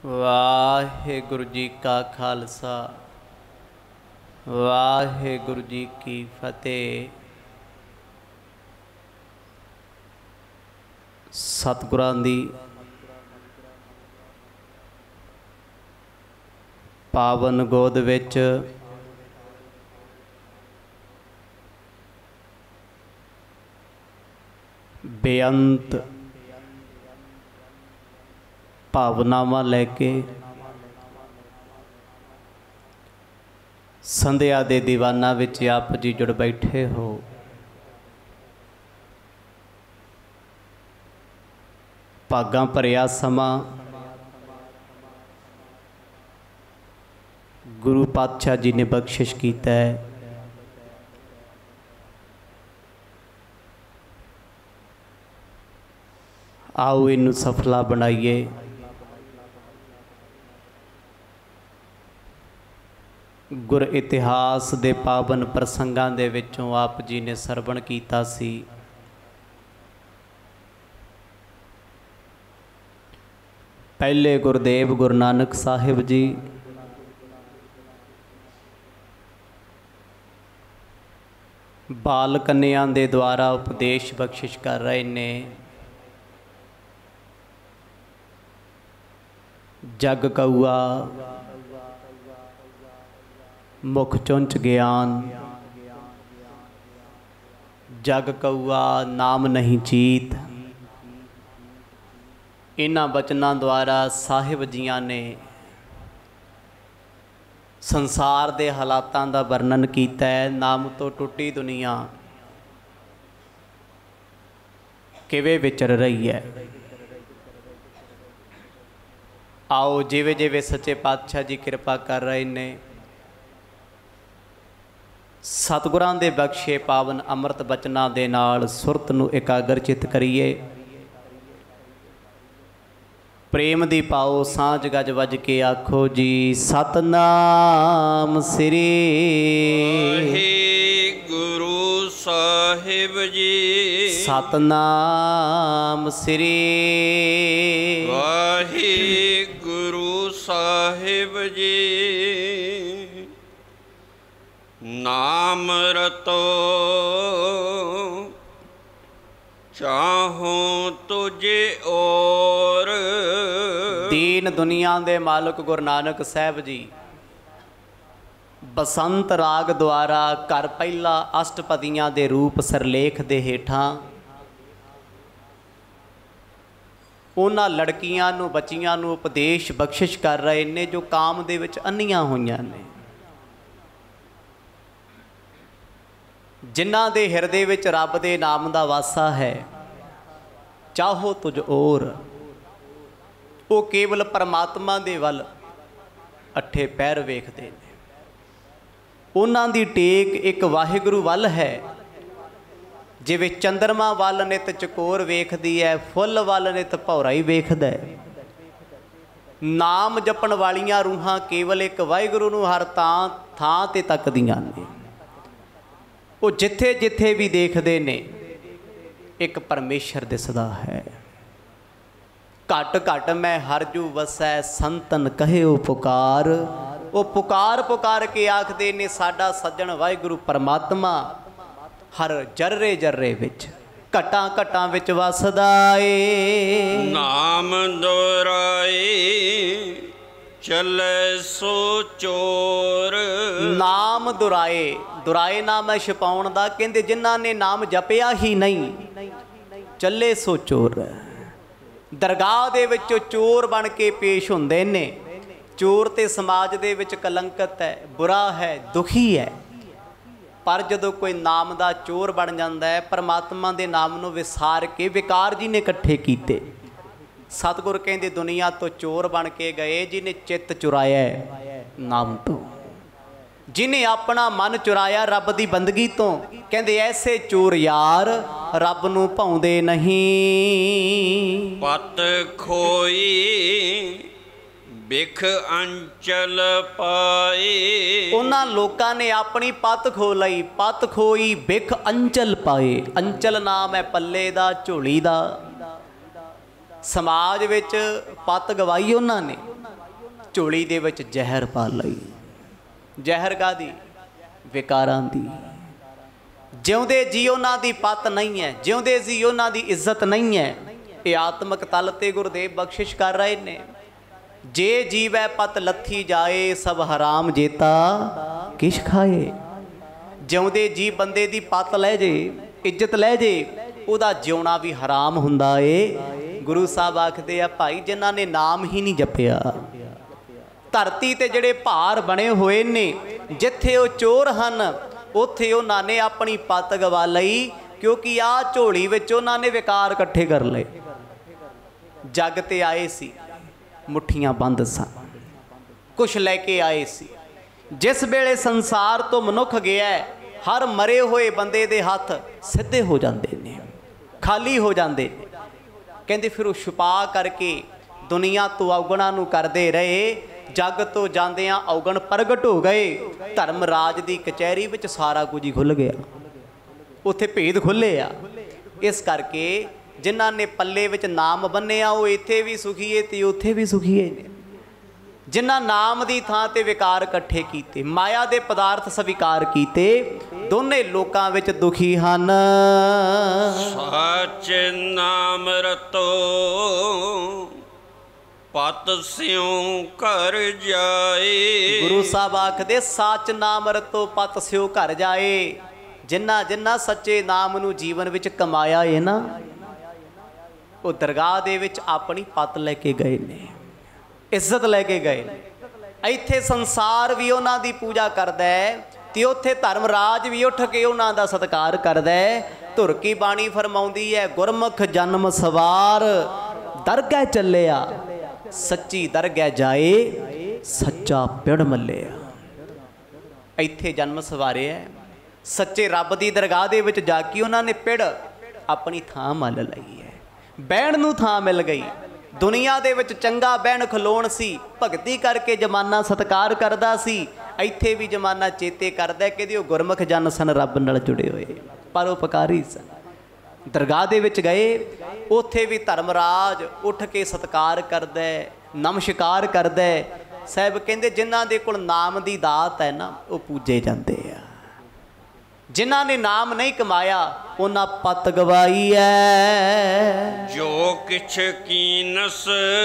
वाहेगुरु जी का खालसा वाहेगुरु जी की फतेह। सतगुरां दी पावन गोद विच बेअंत भावनावां लैके संध्या दे दीवाना विच आप जी जुड़ बैठे हो। भागां भरिया समा गुरु पातशाह जी ने बख्शिश कीता है। आओ इनू सफला बनाइए। गुर इतिहास दे पावन प्रसंगां दे विचों आप जी ने सरवण कीता सी। पहले गुरदेव गुरु नानक साहिब जी बाल कन्या दे द्वारा उपदेश बख्शिश कर रहे ने। जग कौआ मुख चुंच ज्ञान, जग कौआ नाम नहीं चीत। इन्हां बचनां द्वारा साहिब जियां ने संसार दे हालातां दा वर्णन कीता है। नाम तो टुटी दुनिया किवें विचर रही है। आओ जिवें जिवें सच्चे पातशाह जी कृपा कर रहे ने, सतगुरां दे बख्शे पावन अमृत बचनां दे नाल सुरत नूं एकाग्र चित करिए। प्रेम दी पाओ सांझ गज वज के आखो जी सतनाम श्री गुरु साहिब जी। सतनाम श्री वाहिगुरु साहिब जी। नाम रतो चाहो तुझे और। दीन दुनिया दे मालिक गुरु नानक साहब जी बसंत राग द्वारा घर पहला अष्टपदियां दे रूप सरलेख दे हेठां उन्हां लड़कियां नूं बच्चियां नूं उपदेश बख्शिश कर रहे ने जो काम दे विच अन्नियां होईयां ने, जिन्हां दे हिरदे विच रब दे नाम दा वासा है। चाहो तुझ और वो केवल परमात्मा दे वल अठे पैर वेखदे ने। उन्हां दी टेक एक वाहिगुरू वल है। जिवें चंद्रमा वल नित चकोर वेखदी है, फुल वल नित भौरा ही वेखदा है। नाम जपण वालियां रूहां केवल एक वाहिगुरू नूं हर थां ते तकदियां ने। वो जिथे जिथे भी देखते ने एक परमेश्वर दिसदा है। घट घट मैं हरजू वसै संतन कहे ओ पुकार। वो पुकार पुकार के आखदे ने साडा सज्जन वाहिगुरू परमात्मा हर जर्रे जर्रे विच घटां घटां विच वसदा ए। नाम दोहराए चले सो चोर। नाम दुराए दुराए नाम है छपाउण दा। कहंदे जिन्हां ने नाम जपिया ही नहीं चले सो चोर। दरगाह दे विच चोर बन के पेश हुंदे ने। चोर ते समाज दे विच कलंकत है, बुरा है, दुखी है। पर जदों कोई नाम दा चोर बन जांदा है, परमात्मा दे नाम नूं विसार के विकार जी ने इकट्ठे कीते। सतगुर कहते दुनिया तो चोर बन के गए जिन्हें चित्त चुराया नाम तो, जिन्हें अपना मन चुराया रब की बंदगी तो। कहते ऐसे चोर यार रब नूं भाउंदे नहीं। पत खोई बिख अंचल पाए। उन्हां लोकां ने अपनी पत खो लई। पत खोई बिख अंचल पाए। अंचल नाम है पल्ले दा, झोली दा। समाज विच पत गवाई उन्होंने। ਝੋਲੀ ਦੇ ਵਿੱਚ ਜ਼ਹਿਰ ਪਾ ਲਈ। ਜ਼ਹਿਰ ਕਾਹਦੀ? ਵਿਕਾਰਾਂ ਦੀ। ਜਿਉਂਦੇ ਜੀ ਉਹਨਾਂ ਦੀ ਪਤ ਨਹੀਂ ਹੈ, ਜਿਉਂਦੇ ਜੀ ਉਹਨਾਂ ਦੀ ਇੱਜ਼ਤ ਨਹੀਂ ਹੈ। ਇਹ ਆਤਮਿਕ ਤਲ ਤੇ ਗੁਰਦੇਵ ਬਖਸ਼ਿਸ਼ ਕਰ ਰਹੇ ਨੇ। ਜੇ ਜੀਵੈ ਪਤ ਲੱਥੀ ਜਾਏ, ਸਭ ਹਰਾਮ ਜੇਤਾ ਕਿਛ ਖਾਏ। ਜਿਉਂਦੇ ਜੀ ਬੰਦੇ ਦੀ ਪਤ ਲੈ ਜੇ, ਇੱਜ਼ਤ ਲੈ ਜੇ, ਉਹਦਾ ਜਿਉਣਾ ਵੀ ਹਰਾਮ ਹੁੰਦਾ ਏ। ਗੁਰੂ ਸਾਹਿਬ ਆਖਦੇ ਆ ਭਾਈ ਜਿਨ੍ਹਾਂ ਨੇ ਨਾਮ ਹੀ ਨਹੀਂ ਜਪਿਆ, ਧਰਤੀ ਤੇ ਜਿਹੜੇ ਭਾਰ ਬਣੇ ਹੋਏ ਨੇ, ਜਿੱਥੇ ਉਹ ਚੋਰ ਹਨ ਉੱਥੇ ਉਹਨਾਂ ਨੇ ਆਪਣੀ ਪੱਤ ਗਵਾ ਲਈ, ਕਿਉਂਕਿ ਆਹ ਝੋਲੀ ਵਿੱਚ ਉਹਨਾਂ ਨੇ ਵਿਕਾਰ ਇਕੱਠੇ ਕਰ ਲਏ। ਜੱਗ ਤੇ ਆਏ ਸੀ, ਮੁੱਠੀਆਂ ਬੰਦ ਸਨ, ਕੁਛ ਲੈ ਕੇ ਆਏ ਸੀ। ਜਿਸ ਵੇਲੇ ਸੰਸਾਰ ਤੋਂ ਮਨੁੱਖ ਗਿਆ, ਹਰ ਮਰੇ ਹੋਏ ਬੰਦੇ ਦੇ ਹੱਥ ਸਿੱਧੇ ਹੋ ਜਾਂਦੇ ਨੇ, ਖਾਲੀ ਹੋ ਜਾਂਦੇ ਨੇ। ਕਹਿੰਦੇ ਫਿਰ ਉਹ ਛੁਪਾ ਕਰਕੇ ਦੁਨੀਆ ਤੋਂ ਔਗਣਾਂ ਨੂੰ ਕਰਦੇ ਰਹੇ। ਜੱਗ ਤੋਂ ਜਾਂਦਿਆਂ ਔਗਣ ਪ੍ਰਗਟ ਹੋ ਗਏ। ਧਰਮ ਰਾਜ ਦੀ ਕਚਹਿਰੀ ਵਿੱਚ ਸਾਰਾ ਕੁਝ ਹੀ ਖੁੱਲ੍ਹ ਗਿਆ, ਉੱਥੇ ਭੇਦ ਖੁੱਲ੍ਹੇ ਆ। ਇਸ ਕਰਕੇ ਜਿਨ੍ਹਾਂ ਨੇ ਪੱਲੇ ਵਿੱਚ ਨਾਮ ਬੰਨਿਆ ਉਹ ਇੱਥੇ ਵੀ ਸੁਖੀਏ ਤੇ ਉੱਥੇ ਵੀ ਸੁਖੀਏ ਨੇ। ਜਿਨ੍ਹਾਂ ਨਾਮ ਦੀ ਥਾਂ ਤੇ ਵਿਕਾਰ ਇਕੱਠੇ ਕੀਤੇ, ਮਾਇਆ ਦੇ ਪਦਾਰਥ ਸਵੀਕਾਰ ਕੀਤੇ, ਦੋਨੇ ਲੋਕਾਂ ਵਿੱਚ ਦੁਖੀ ਹਨ। ਸੱਚ ਨਾਮ ਰਤੋ ਪਤ ਸਿਉ ਘਰ ਜਾਏ। ਗੁਰੂ ਸਾਹਿਬ ਆਖਦੇ ਸੱਚ ਨਾਮ ਰਤੋ ਪਤ ਸਿਉ ਘਰ ਜਾਏ। ਜਿਨ੍ਹਾਂ ਜਿਨ੍ਹਾਂ ਸੱਚੇ ਨਾਮ ਨੂੰ ਜੀਵਨ ਵਿੱਚ ਕਮਾਇਆ ਏ ਨਾ, ਉਹ ਦਰਗਾਹ ਦੇ ਵਿੱਚ ਆਪਣੀ ਪਤ ਲੈ ਕੇ ਗਏ ਨੇ, ਇੱਜ਼ਤ ਲੈ ਕੇ ਗਏ ਨੇ। ਇੱਥੇ ਸੰਸਾਰ ਵੀ ਉਹਨਾਂ ਦੀ ਪੂਜਾ ਕਰਦਾ ਹੈ ਤੇ ਉੱਥੇ ਧਰਮ ਰਾਜ ਵੀ ਉੱਠ ਕੇ ਉਹਨਾਂ ਦਾ ਸਤਿਕਾਰ ਕਰਦਾ ਹੈ। ਧੁਰ ਕੀ ਬਾਣੀ ਫਰਮਾਉਂਦੀ ਹੈ, ਗੁਰਮੁਖ ਜਨਮ ਸਵਾਰ ਦਰਗਹਿ ਚੱਲਿਆ, ਸੱਚੀ ਦਰਗਹਿ ਜਾਏ ਸੱਚਾ ਪਿੜ ਮੱਲਿਆ। ਇੱਥੇ ਜਨਮ ਸਵਾਰਿਆ, ਸੱਚੇ ਰੱਬ ਦੀ ਦਰਗਾਹ ਦੇ ਵਿੱਚ ਜਾ ਕੇ ਉਹਨਾਂ ਨੇ ਪਿੜ ਆਪਣੀ ਥਾਂ ਮੱਲ ਲਈ ਹੈ। ਬਹਿਣ ਨੂੰ ਥਾਂ ਮਿਲ ਗਈ। ਦੁਨੀਆ ਦੇ ਵਿੱਚ ਚੰਗਾ ਬਹਿਣ ਖਲੋਣ ਸੀ, ਭਗਤੀ ਕਰਕੇ ਜ਼ਮਾਨਾ ਸਤਿਕਾਰ ਕਰਦਾ ਸੀ। ਇੱਥੇ ਵੀ ਜ਼ਮਾਨਾ ਚੇਤੇ ਕਰਦਾ ਕਿ ਉਹ ਗੁਰਮੁਖ ਜਨ ਸਨ, ਰੱਬ ਨਾਲ ਜੁੜੇ ਹੋਏ, ਪਰਉਪਕਾਰੀ ਸਨ। ਦਰਗਾਹ ਦੇ ਵਿੱਚ ਗਏ, ਉੱਥੇ ਵੀ ਧਰਮ ਰਾਜ ਉੱਠ ਕੇ ਸਤਿਕਾਰ ਕਰਦਾ, ਨਮਸਕਾਰ ਕਰਦਾ। ਸਾਹਿਬ ਕਹਿੰਦੇ ਜਿਨ੍ਹਾਂ ਦੇ ਕੋਲ ਨਾਮ ਦੀ ਦਾਤ ਹੈ ਨਾ, ਉਹ ਪੂਜੇ ਜਾਂਦੇ ਆ। ਜਿਨ੍ਹਾਂ ਨੇ ਨਾਮ ਨਹੀਂ ਕਮਾਇਆ ਉਹਨਾਂ ਪਤ ਗਵਾਈ ਹੈ। ਜੋ ਕਿਛ ਕੀਨਸ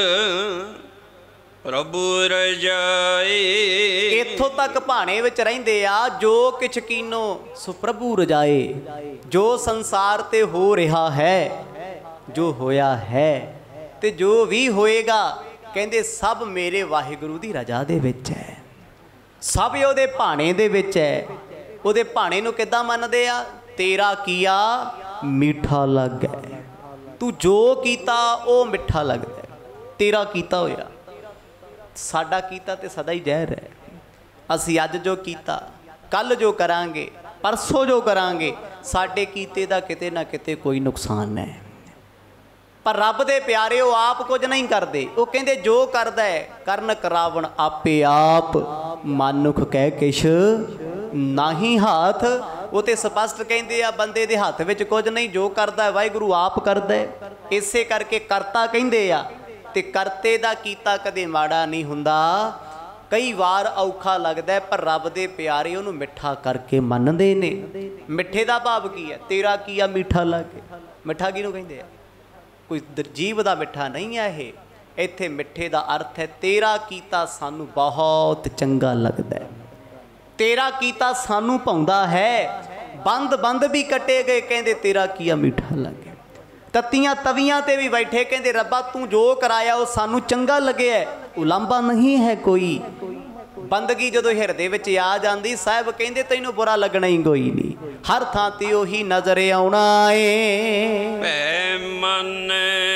ਪ੍ਰਭੂ ਰਜਾਏ। ਇੱਥੋਂ ਤੱਕ ਭਾਣੇ ਵਿੱਚ ਰਹਿੰਦੇ ਆ, ਜੋ ਕਿਛ ਕੀਨੋ ਸੋ ਪ੍ਰਭੂ ਰਜਾਏ। ਜੋ ਸੰਸਾਰ ਤੇ ਹੋ ਰਿਹਾ ਹੈ, ਜੋ ਹੋਇਆ ਹੈ ਤੇ ਜੋ ਵੀ ਹੋਏਗਾ, ਕਹਿੰਦੇ ਸਭ ਮੇਰੇ ਵਾਹਿਗੁਰੂ ਦੀ ਰਜ਼ਾ ਦੇ ਵਿੱਚ ਹੈ, ਸਭ ਉਹਦੇ ਭਾਣੇ ਦੇ ਵਿੱਚ ਹੈ। ਉਹਦੇ ਭਾਣੇ ਨੂੰ ਕਿੱਦਾਂ ਮੰਨਦੇ ਆ? ਤੇਰਾ ਕੀਆ ਮਿੱਠਾ ਲੱਗੇ। ਤੂੰ ਜੋ ਕੀਤਾ ਉਹ ਮਿੱਠਾ ਲੱਗਦਾ, ਤੇਰਾ ਕੀਤਾ ਹੋਇਆ। ਸਾਡਾ ਕੀਤਾ ਤੇ ਸਦਾ ਹੀ ਜ਼ਹਿਰ ਹੈ। ਅਸੀਂ ਅੱਜ ਜੋ ਕੀਤਾ, ਕੱਲ ਜੋ ਕਰਾਂਗੇ, ਪਰਸੋਂ ਜੋ ਕਰਾਂਗੇ, ਸਾਡੇ ਕੀਤੇ ਦਾ ਕਿਤੇ ਨਾ ਕਿਤੇ ਕੋਈ ਨੁਕਸਾਨ ਹੈ। ਪਰ ਰੱਬ ਦੇ ਪਿਆਰੇ ਉਹ ਆਪ ਕੁਝ ਨਹੀਂ ਕਰਦੇ। ਉਹ ਕਹਿੰਦੇ ਜੋ ਕਰਦਾ ਹੈ ਕਰਨ ਕਰਾਵਣ ਆਪੇ ਆਪ, ਮਾਨੁਖ ਕਹਿ ਕਿਛ ਨਾਹੀ ਹਾਥ। ਉਹ ਤੇ ਸਪਸ਼ਟ ਕਹਿੰਦੇ ਆ ਬੰਦੇ ਦੇ ਹੱਥ ਵਿੱਚ ਕੁਝ ਨਹੀਂ, ਜੋ ਕਰਦਾ ਵਾਹਿਗੁਰੂ ਆਪ ਕਰਦਾ। ਇਸੇ ਕਰਕੇ ਕਰਤਾ ਕਹਿੰਦੇ ਆ, ਤੇ ਕਰਤੇ ਦਾ ਕੀਤਾ ਕਦੇ ਮਾੜਾ ਨਹੀਂ ਹੁੰਦਾ। ਕਈ ਵਾਰ ਔਖਾ ਲੱਗਦਾ, ਪਰ ਰੱਬ ਦੇ ਪਿਆਰੇ ਉਹਨੂੰ ਮਿੱਠਾ ਕਰਕੇ ਮੰਨਦੇ ਨੇ। ਮਿੱਠੇ ਦਾ ਭਾਵ ਕੀ ਹੈ? ਤੇਰਾ ਕੀਆ ਮਿੱਠਾ ਲੱਗੇ। ਮਿੱਠਾ ਕਿਹਨੂੰ ਕਹਿੰਦੇ ਆ? ਕੋਈ ਜੀਵ ਦਾ ਮਿੱਠਾ ਨਹੀਂ ਹੈ ਇਹ। ਇੱਥੇ ਮਿੱਠੇ ਦਾ ਅਰਥ ਹੈ ਤੇਰਾ ਕੀਤਾ ਸਾਨੂੰ ਬਹੁਤ ਚੰਗਾ ਲੱਗਦਾ ਹੈ, ਤੇਰਾ ਕੀਤਾ ਸਾਨੂੰ ਭਾਉਂਦਾ ਹੈ। ਬੰਦ ਬੰਦ ਵੀ ਕੱਟੇ ਗਏ, ਕਹਿੰਦੇ ਤੇਰਾ ਕੀਆ ਮਿੱਠਾ ਲੱਗੇ। ਤੱਤੀਆਂ ਤਵੀਆਂ ਤੇ ਵੀ ਬੈਠੇ, ਕਹਿੰਦੇ ਰੱਬਾ ਤੂੰ ਜੋ ਕਰਾਇਆ ਉਹ ਸਾਨੂੰ ਚੰਗਾ ਲੱਗਿਆ, ਉਲਾਂਭਾ ਨਹੀਂ ਹੈ ਕੋਈ। ਬੰਦਗੀ ਜਦੋਂ ਹਿਰਦੇ ਵਿੱਚ ਆ ਜਾਂਦੀ, ਸਾਹਿਬ ਕਹਿੰਦੇ ਤੈਨੂੰ ਬੁਰਾ ਲੱਗਣਾ ਹੀ ਕੋਈ ਨਹੀਂ। ਹਰ ਥਾਂ ਤੇ ਉਹੀ ਨਜ਼ਰ ਆਉਣਾ ਏ। ਭੈ ਮਨ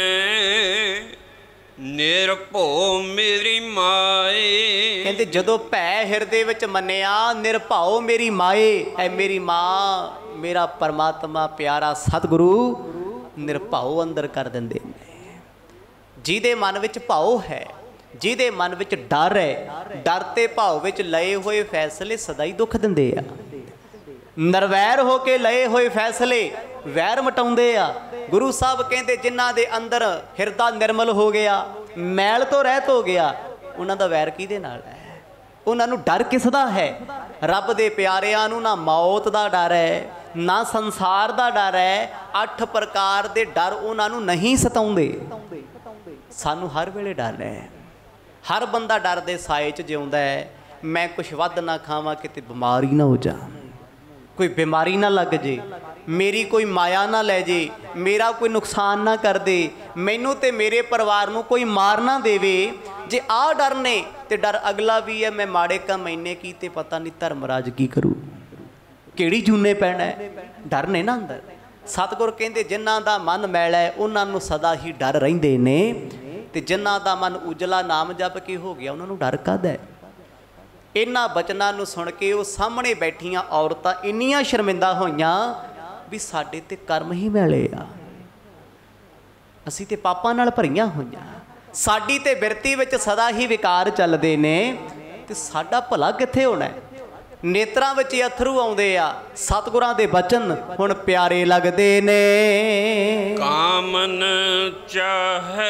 ਨਿਰਭਉ ਮੇਰੀ ਮਾਏ। ਕਹਿੰਦੇ ਜਦੋਂ ਭੈ ਹਿਰਦੇ ਵਿੱਚ ਮੰਨਿਆ, ਨਿਰਭਉ ਮੇਰੀ ਮਾਏ, ਐ ਮੇਰੀ ਮਾਂ, ਮੇਰਾ ਪਰਮਾਤਮਾ ਪਿਆਰਾ ਸਤਿਗੁਰੂ ਨਿਰਭਉ ਅੰਦਰ ਕਰ ਦਿੰਦੇ ਨੇ। ਜਿਹਦੇ ਮਨ ਵਿੱਚ ਭਾਉ ਹੈ, ਜਿਹਦੇ ਮਨ ਵਿੱਚ ਡਰ ਹੈ, ਡਰ ਤੇ ਭਾਉ ਵਿੱਚ ਲਏ ਹੋਏ ਫੈਸਲੇ ਸਦਾ ਹੀ ਦੁੱਖ ਦਿੰਦੇ ਆ। ਨਿਰਵੈਰ ਹੋ ਕੇ ਲਏ ਹੋਏ ਫੈਸਲੇ ਵੈਰ ਮਟਾਉਂਦੇ ਆ। ਗੁਰੂ ਸਾਹਿਬ ਕਹਿੰਦੇ ਜਿਨ੍ਹਾਂ ਦੇ ਅੰਦਰ ਹਿਰਦਾ ਨਿਰਮਲ ਹੋ ਗਿਆ, ਮੈਲ ਤੋਂ ਰਹਿਤ ਹੋ ਗਿਆ, ਉਹਨਾਂ ਦਾ ਵੈਰ ਕਿਹਦੇ ਨਾਲ ਹੈ? ਉਹਨਾਂ ਨੂੰ ਡਰ ਕਿਸ ਦਾ ਹੈ? ਰੱਬ ਦੇ ਪਿਆਰਿਆਂ ਨੂੰ ਨਾ ਮੌਤ ਦਾ ਡਰ ਹੈ, ਨਾ ਸੰਸਾਰ ਦਾ ਡਰ ਹੈ। 8 ਪ੍ਰਕਾਰ ਦੇ ਡਰ ਉਹਨਾਂ ਨੂੰ ਨਹੀਂ ਸਤਾਉਂਦੇ। ਸਾਨੂੰ ਹਰ ਵੇਲੇ ਡਰ ਹੈ। ਹਰ ਬੰਦਾ ਡਰ ਦੇ ਸਾਏ 'ਚ ਜਿਉਂਦਾ ਹੈ। ਮੈਂ ਕੁਛ ਵੱਧ ਨਾ ਖਾਵਾਂ, ਕਿਤੇ ਬਿਮਾਰੀ ਨਾ ਹੋ ਜਾ, ਕੋਈ ਬਿਮਾਰੀ ਨਾ ਲੱਗ ਜੇ, ਮੇਰੀ ਕੋਈ ਮਾਇਆ ਨਾ ਲੈ ਜੇ, ਮੇਰਾ ਕੋਈ ਨੁਕਸਾਨ ਨਾ ਕਰ ਦੇ, ਮੈਨੂੰ ਤੇ ਮੇਰੇ ਪਰਿਵਾਰ ਨੂੰ ਕੋਈ ਮਾਰ ਨਾ ਦੇਵੇ। ਜੇ ਆਹ ਡਰ ਨੇ ਤੇ ਡਰ ਅਗਲਾ ਵੀ ਹੈ, ਮੈਂ ਮਾੜੇ ਕੰਮ ਇੰਨੇ ਕੀਤੇ, ਪਤਾ ਨਹੀਂ ਧਰਮਰਾਜ ਕੀ ਕਰੂ, ਕਿਹੜੀ ਜੂਨੇ ਪੈਣਾ। ਡਰ ਨੇ ਨਾ ਅੰਦਰ। ਸਤਿਗੁਰ ਕਹਿੰਦੇ ਜਿਨ੍ਹਾਂ ਦਾ ਮਨ ਮੈਲਾ ਹੈ ਉਹਨਾਂ ਨੂੰ ਸਦਾ ਹੀ ਡਰ ਰਹਿੰਦੇ ਨੇ, ਤੇ ਜਿਨ੍ਹਾਂ ਦਾ ਮਨ ਉਜਲਾ ਨਾਮ ਜਪ ਕੇ ਹੋ ਗਿਆ ਉਹਨਾਂ ਨੂੰ ਡਰ ਕਾਹਦਾ ਹੈ? ਇਹਨਾਂ ਬਚਨਾਂ ਨੂੰ ਸੁਣ ਕੇ ਉਹ ਸਾਹਮਣੇ ਬੈਠੀਆਂ ਔਰਤਾਂ ਇੰਨੀਆਂ ਸ਼ਰਮਿੰਦਾ ਹੋਈਆਂ ਵੀ ਸਾਡੇ ਤੇ ਕਰਮ ਹੀ ਮੈਲੇ ਆ, ਅਸੀਂ ਤੇ ਪਾਪਾਂ ਨਾਲ ਭਰੀਆਂ ਹੋਈਆਂ, ਸਾਡੀ ਤੇ ਬਿਰਤੀ ਵਿੱਚ ਸਦਾ ਹੀ ਵਿਕਾਰ ਚੱਲਦੇ ਨੇ, ਤੇ ਸਾਡਾ ਭਲਾ ਕਿੱਥੇ ਹੋਣਾ? ਨੇਤਰਾਂ ਵਿੱਚ ਅਥਰੂ ਆਉਂਦੇ ਆ। ਸਤਿਗੁਰਾਂ ਦੇ ਬਚਨ ਹੁਣ ਪਿਆਰੇ ਲੱਗਦੇ ਨੇ। ਕਾਮਨ ਚਾਹੈ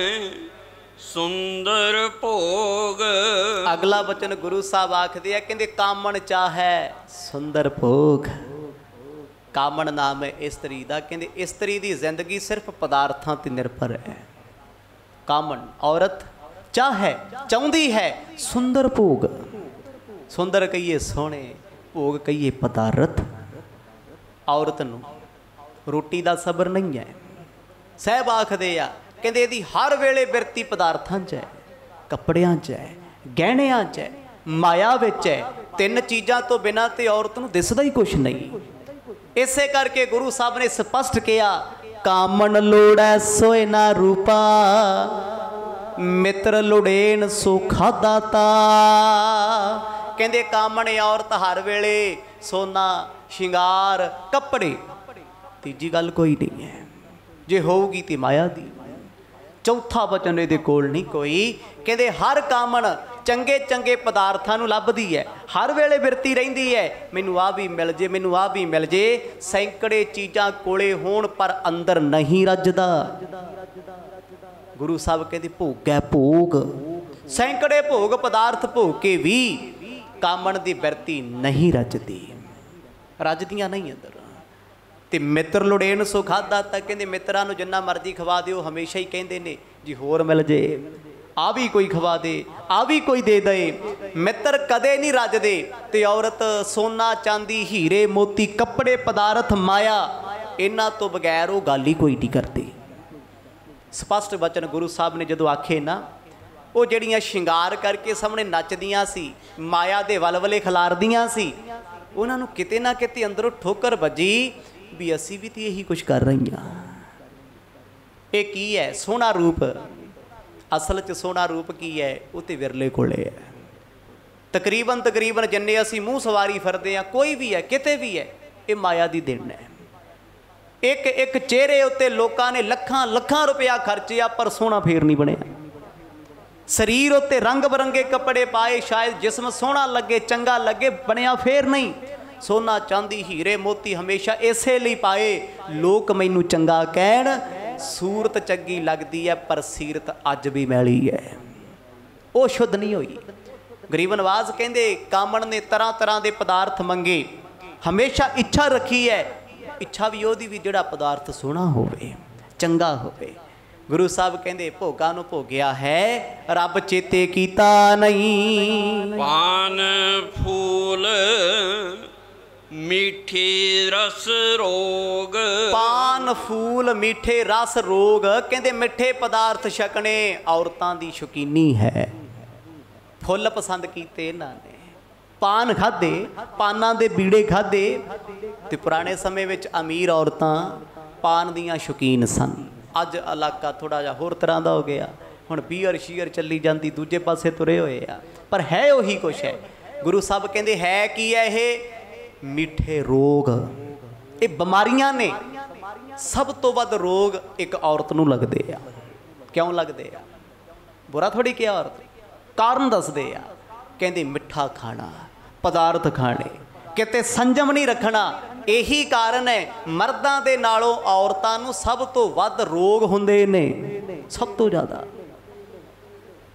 ਸੁੰਦਰ ਭੋਗ। ਅਗਲਾ ਬਚਨ ਗੁਰੂ ਸਾਹਿਬ ਆਖਦੇ ਆ, ਕਹਿੰਦੇ ਕਾਮਣ ਚਾਹੈ ਸੁੰਦਰ ਭੋਗ। ਕਾਮਣ ਨਾਮ ਹੈ ਇਸਤਰੀ ਦਾ। ਕਹਿੰਦੇ ਇਸਤਰੀ ਦੀ ਜ਼ਿੰਦਗੀ ਸਿਰਫ ਪਦਾਰਥਾਂ ਤੇ ਨਿਰਭਰ ਹੈ। ਕਾਮਣ ਔਰਤ ਚਾਹੈ ਚਾਹੁੰਦੀ ਹੈ ਸੁੰਦਰ ਭੋਗ। ਸੁੰਦਰ ਕਹੀਏ ਸੋਹਣੇ, ਭੋਗ ਕਹੀਏ ਪਦਾਰਥ। ਔਰਤ ਨੂੰ ਰੋਟੀ ਦਾ ਸਬਰ ਨਹੀਂ ਹੈ। ਸਾਹਿਬ ਆਖਦੇ ਆ, ਕਹਿੰਦੇ ਇਹਦੀ ਹਰ ਵੇਲੇ ਬਿਰਤੀ ਪਦਾਰਥਾਂ 'ਚ ਹੈ, ਕੱਪੜਿਆਂ 'ਚ ਹੈ, ਗਹਿਣਿਆਂ 'ਚ ਹੈ, ਮਾਇਆ ਵਿੱਚ ਹੈ। 3 ਚੀਜ਼ਾਂ ਤੋਂ ਬਿਨਾਂ ਤੇ ਔਰਤ ਨੂੰ ਦਿਸਦਾ ਹੀ ਕੁਛ ਨਹੀਂ। ਇਸੇ ਕਰਕੇ ਗੁਰੂ ਸਾਹਿਬ ਨੇ ਸਪਸ਼ਟ ਕਿਹਾ, ਕਾਮਣ ਲੋੜੈ ਸੋਇ ਨਾ ਰੂਪਾ, ਮਿੱਤਰ ਲੋੜੇਨ ਸੋ ਖਾਦਾ ਤਾ। ਕਹਿੰਦੇ ਕਾਮਣ ਔਰਤ ਹਰ ਵੇਲੇ ਸੋਨਾ, ਸ਼ਿੰਗਾਰ, ਕੱਪੜੇ, ਤੀਜੀ ਗੱਲ ਕੋਈ ਨਹੀਂ ਹੈ। ਜੇ ਹੋਊਗੀ ਤੇ ਮਾਇਆ ਦੀ। ਚੌਥਾ ਬਚਨ ਇਹਦੇ ਕੋਲ ਨਹੀਂ ਕੋਈ। ਕਹਿੰਦੇ ਹਰ ਕਾਮਣ ਚੰਗੇ ਚੰਗੇ ਪਦਾਰਥਾਂ ਨੂੰ ਲੱਭਦੀ ਹੈ, ਹਰ ਵੇਲੇ ਬਿਰਤੀ ਰਹਿੰਦੀ ਹੈ, ਮੈਨੂੰ ਆਹ ਵੀ ਮਿਲ ਜੇ, ਮੈਨੂੰ ਆਹ ਵੀ ਮਿਲ ਜੇ। ਸੈਂਕੜੇ ਚੀਜ਼ਾਂ ਕੋਲੇ ਹੋਣ ਪਰ ਅੰਦਰ ਨਹੀਂ ਰੱਜਦਾ। ਗੁਰੂ ਸਾਹਿਬ ਕਹਿੰਦੇ ਭੋਗ ਹੈ ਭੋਗ। ਸੈਂਕੜੇ ਭੋਗ ਪਦਾਰਥ ਭੋਗ ਕੇ ਵੀ ਕਾਮਣ ਦੀ ਬਿਰਤੀ ਨਹੀਂ ਰੱਜਦੀ, ਰੱਜਦੀਆਂ ਨਹੀਂ ਅੰਦਰ। ਤੇ ਮਿੱਤਰ ਲੋੜੇਨ ਸੋ ਖਾਦਾ ਤਾਂ। ਕਹਿੰਦੇ ਮਿੱਤਰਾਂ ਨੂੰ ਜਿੰਨਾ ਮਰਜ਼ੀ ਖਵਾ ਦਿਓ, ਹਮੇਸ਼ਾ ਹੀ ਕਹਿੰਦੇ ਨੇ ਜੀ ਹੋਰ ਮਿਲ ਜੇ, ਆ ਵੀ ਕੋਈ ਖਵਾ ਦੇ, ਆ ਵੀ ਕੋਈ ਦੇ ਦੇ। ਮਿੱਤਰ ਕਦੇ ਨਹੀਂ ਰੱਜਦੇ। ਤੇ ਔਰਤ ਸੋਨਾ ਚਾਂਦੀ, ਹੀਰੇ ਮੋਤੀ, ਕੱਪੜੇ, ਪਦਾਰਥ, ਮਾਇਆ, ਇਹਨਾਂ ਤੋਂ ਬਗੈਰ ਉਹ ਗੱਲ ਹੀ ਕੋਈ ਨਹੀਂ ਕਰਦੀ। ਸਪਸ਼ਟ ਬਚਨ ਗੁਰੂ ਸਾਹਿਬ ਨੇ ਜਦੋਂ ਆਖੇ ਨਾ, ਉਹ ਜਿਹੜੀਆਂ ਸ਼ਿੰਗਾਰ ਕਰਕੇ ਸਾਹਮਣੇ ਨੱਚਦੀਆਂ ਸੀ, ਮਾਇਆ ਦੇ ਵਲਵਲੇ ਖਿਲਾਰਦੀਆਂ ਸੀ, ਉਹਨਾਂ ਨੂੰ ਕਿਤੇ ਨਾ ਕਿਤੇ ਅੰਦਰੋਂ ਠੋਕਰ ਵੱਜੀ ਵੀ ਅਸੀਂ ਵੀ ਤੇ ਇਹੀ ਕੁਝ ਕਰ ਰਹੀਆਂ। ਇਹ ਕੀ ਹੈ? ਸੋਹਣਾ ਰੂਪ। ਅਸਲ 'ਚ ਸੋਹਣਾ ਰੂਪ ਕੀ ਹੈ? ਉਹ ਤੇ ਵਿਰਲੇ ਕੋਲੇ ਹੈ। ਤਕਰੀਬਨ ਜਿੰਨੇ ਅਸੀਂ ਮੂੰਹ ਸਵਾਰੀ ਫਿਰਦੇ ਹਾਂ, ਕੋਈ ਵੀ ਹੈ, ਕਿਤੇ ਵੀ ਹੈ, ਇਹ ਮਾਇਆ ਦੀ ਦੇਣ ਹੈ। ਇੱਕ ਇੱਕ ਚਿਹਰੇ ਉੱਤੇ ਲੋਕਾਂ ਨੇ ਲੱਖਾਂ ਲੱਖਾਂ ਰੁਪਇਆ ਖਰਚਿਆ, ਪਰ ਸੋਹਣਾ ਫੇਰ ਨਹੀਂ ਬਣਿਆ। ਸਰੀਰ ਉੱਤੇ ਰੰਗ ਬਰੰਗੇ ਕੱਪੜੇ ਪਾਏ, ਸ਼ਾਇਦ ਜਿਸਮ ਸੋਹਣਾ ਲੱਗੇ, ਚੰਗਾ ਲੱਗੇ, ਬਣਿਆ ਫੇਰ ਨਹੀਂ। ਸੋਨਾ ਚਾਂਦੀ, ਹੀਰੇ ਮੋਤੀ ਹਮੇਸ਼ਾ ਇਸੇ ਲਈ ਪਾਏ, ਲੋਕ ਮੈਨੂੰ ਚੰਗਾ ਕਹਿਣ। ਸੂਰਤ ਚੰਗੀ ਲੱਗਦੀ ਹੈ ਪਰ ਸੀਰਤ ਅੱਜ ਵੀ ਮੈਲੀ ਹੈ, ਉਹ ਸ਼ੁੱਧ ਨਹੀਂ ਹੋਈ। ਗਰੀਬ ਨਵਾਜ਼ ਕਹਿੰਦੇ ਕਾਮਣ ਨੇ ਤਰ੍ਹਾਂ ਤਰ੍ਹਾਂ ਦੇ ਪਦਾਰਥ ਮੰਗੇ, ਹਮੇਸ਼ਾ ਇੱਛਾ ਰੱਖੀ ਹੈ। ਇੱਛਾ ਵੀ ਉਹਦੀ ਵੀ ਜਿਹੜਾ ਪਦਾਰਥ ਸੋਹਣਾ ਹੋਵੇ, ਚੰਗਾ ਹੋਵੇ। ਗੁਰੂ ਸਾਹਿਬ ਕਹਿੰਦੇ ਭੋਗਾਂ ਨੂੰ ਭੋਗਿਆ ਹੈ, ਰੱਬ ਚੇਤੇ ਕੀਤਾ ਨਹੀਂ। ਪਾਨ ਫੂਲ ਮਿੱਠੇ ਰਸ ਰੋਗ। ਪਾਨ ਫੂਲ ਮਿੱਠੇ ਰਸ ਰੋਗ। ਕਹਿੰਦੇ ਮਿੱਠੇ ਪਦਾਰਥ ਛਕਣੇ ਔਰਤਾਂ ਦੀ ਸ਼ੌਕੀਨੀ ਹੈ। ਫੁੱਲ ਪਸੰਦ ਕੀਤੇ ਇਹਨਾਂ ਨੇ, ਪਾਨ ਖਾਧੇ, ਪਾਨਾਂ ਦੇ ਬੀੜੇ ਖਾਧੇ। ਤੇ ਪੁਰਾਣੇ ਸਮੇਂ ਵਿੱਚ ਅਮੀਰ ਔਰਤਾਂ ਪਾਨ ਦੀਆਂ ਸ਼ੌਕੀਨ ਸਨ। ਅੱਜ ਇਲਾਕਾ ਥੋੜ੍ਹਾ ਜਿਹਾ ਹੋਰ ਤਰ੍ਹਾਂ ਦਾ ਹੋ ਗਿਆ। ਹੁਣ ਬੀਅਰ ਸ਼ੀਅਰ ਚੱਲੀ ਜਾਂਦੀ, ਦੂਜੇ ਪਾਸੇ ਤੁਰੇ ਹੋਏ ਆ, ਪਰ ਹੈ ਉਹੀ ਕੁਛ ਹੈ। ਗੁਰੂ ਸਾਹਿਬ ਕਹਿੰਦੇ ਹੈ ਕੀ ਹੈ ਇਹ? ਮਿੱਠੇ ਰੋਗ। ਇਹ ਬਿਮਾਰੀਆਂ ਨੇ। ਸਭ ਤੋਂ ਵੱਧ ਰੋਗ ਇੱਕ ਔਰਤ ਨੂੰ ਲੱਗਦੇ ਆ। ਕਿਉਂ ਲੱਗਦੇ ਆ? ਬੁਰਾ ਥੋੜੀ ਕਿਹਾ ਔਰਤ, ਕਾਰਨ ਦੱਸਦੇ ਆ। ਕਹਿੰਦੇ ਮਿੱਠਾ ਖਾਣਾ, ਪਦਾਰਥ ਖਾਣੇ, ਕਿਤੇ ਸੰਜਮ ਨਹੀਂ ਰੱਖਣਾ। ਇਹੀ ਕਾਰਨ ਹੈ ਮਰਦਾਂ ਦੇ ਨਾਲੋਂ ਔਰਤਾਂ ਨੂੰ ਸਭ ਤੋਂ ਵੱਧ ਰੋਗ ਹੁੰਦੇ ਨੇ, ਸਭ ਤੋਂ ਜ਼ਿਆਦਾ।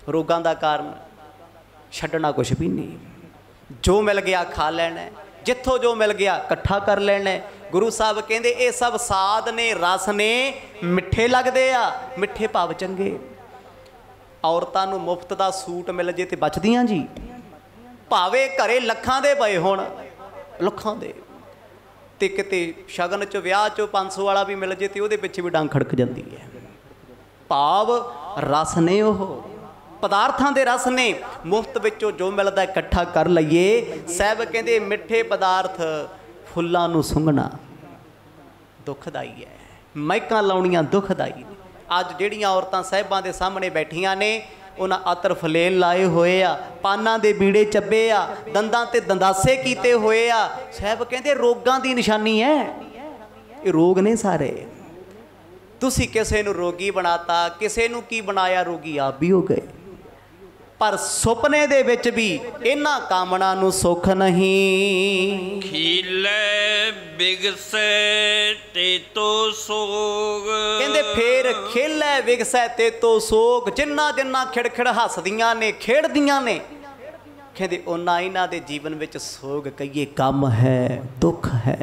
रोगां दा कारण छड्डना कुछ भी नहीं। जो मिल गया खा लेना, जिथों जो मिल गया इकट्ठा कर लेना। गुरु साहब कहते ये सब साध ने, रस ने, मिठे लगते आ, मिठे भाव चंगे। औरतां नूं मुफ्त का सूट मिल जे तो बचदियां जी, भावे घरे लखां दे पए होण, लखां दे ते किते शगन च विआह चो 500 वाला भी मिल जे तो उहदे पिछे भी डांग खड़क जाती है। भाव रस ने, ओह पदार्थां दे रस ने। मुफ्त विचों जो मिलदा इकट्ठा कर लईए। साहब कहंदे मिठे पदार्थ फुल्लां नूं सुंघना दुखदाई है, महकां लाउणियां दुखदाई ने। अज जिहड़ियां औरतां साहिबां दे सामने बैठियां ने, उन्हां अतर फलेल लाए हुए आ, पानां दे बीड़े चब्बे आ, दंदां ते दंदासे कीते हुए आ। साहब कहंदे रोगां दी निशानी है, ये रोग ने सारे। तुसी किसे नूं रोगी बनाता, किसे नूं की बनाया रोगी आप भी हो गए। पर सुपने दे विच भी इन्हां कामना नूं सुख नहीं। खीले बिगसै ते तो सोग। कहंदे फेर खेलै विगसै ते तो सोग। जिन्ना जिन्ना खिड़खिड़ हसदियां ने, खेड़दियां ने, कहंदे उन्ना इन्हां दे जीवन विच सोग कहिए गम है, दुख है।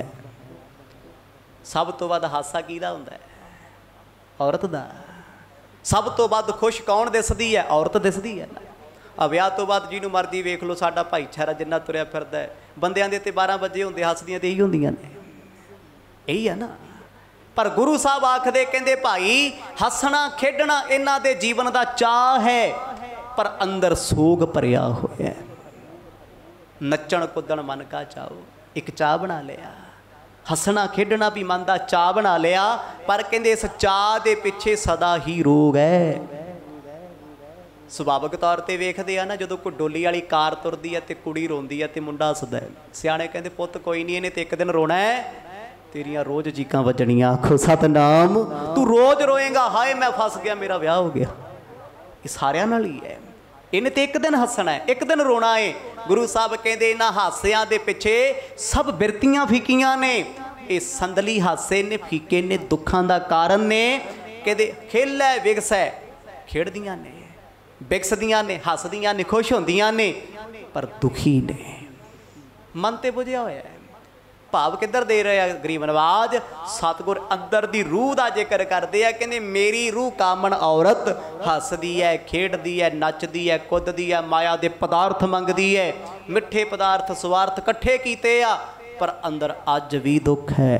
सब तो वध हासा किहदा हुंदा है? औरत दा। सब तो वध खुश कौन दिसदी है? औरत दिसदी है ना। विआह तो बाद जिन्हों मर्जी वेख लो, साडा भाईचारा जिन्ना तुरिया फिरदा है, बंदियां दे ते 12 बजे हुंदे, हसदियां ते यही हुंदियां ने, यही है ना। पर गुरु साहब आखदे, कहंदे भाई हसना खेडना इन्हां दे जीवन दा चाह है, पर अंदर सोग भरिया होया है। नच्चण कुद्दण मन का चाहो, एक चाह बना लिया। हसना खेडना भी मन का चाह बना लिया, पर कहंदे इस चाह दे पिछे सदा ही रोग है। सुभाविक तौर पर वेखते हैं ना, जो कोई डोली वाली कार तुरती है तो कुड़ी रोंदी है तो मुंडा हसदा है। सियाणे कहते पुत कोई नहीं, इन्हें तो एक दिन रोना है, तेरियां रोज़ चीकां वजनियां। आखो सतनाम, तू रोज़ रोएगा, हाय मैं फस गया, मेरा ब्याह हो गया। ये सारियां नाल ही है। इन्हें तो एक दिन हसना है, एक दिन रोना है। गुरु साहब कहते इन्हां हासियां दे पिछे सब बिरतियां फीकियां ने। ये संदली हासे ने, फीके ने, दुखां दा कारण ने। कहते खेलै विगसै, खेड़दियां ने, बिकसदियां ने, हसदियां ने, खुश होंदियां ने, पर दुखी ने। मन ते बुझिया होया है। भाव किधर दे रहे हैं गरीब नवाज? सतगुर अंदर दी रूह का जिक्र करते हैं। कहते मेरी रूह कामन औरत हसदी है, खेडदी है, नचदी है, कुददी है, माया दे पदार्थ मंगदी है। मिठे पदार्थ स्वार्थ कट्ठे कीते आ, पर अंदर अज भी दुख है।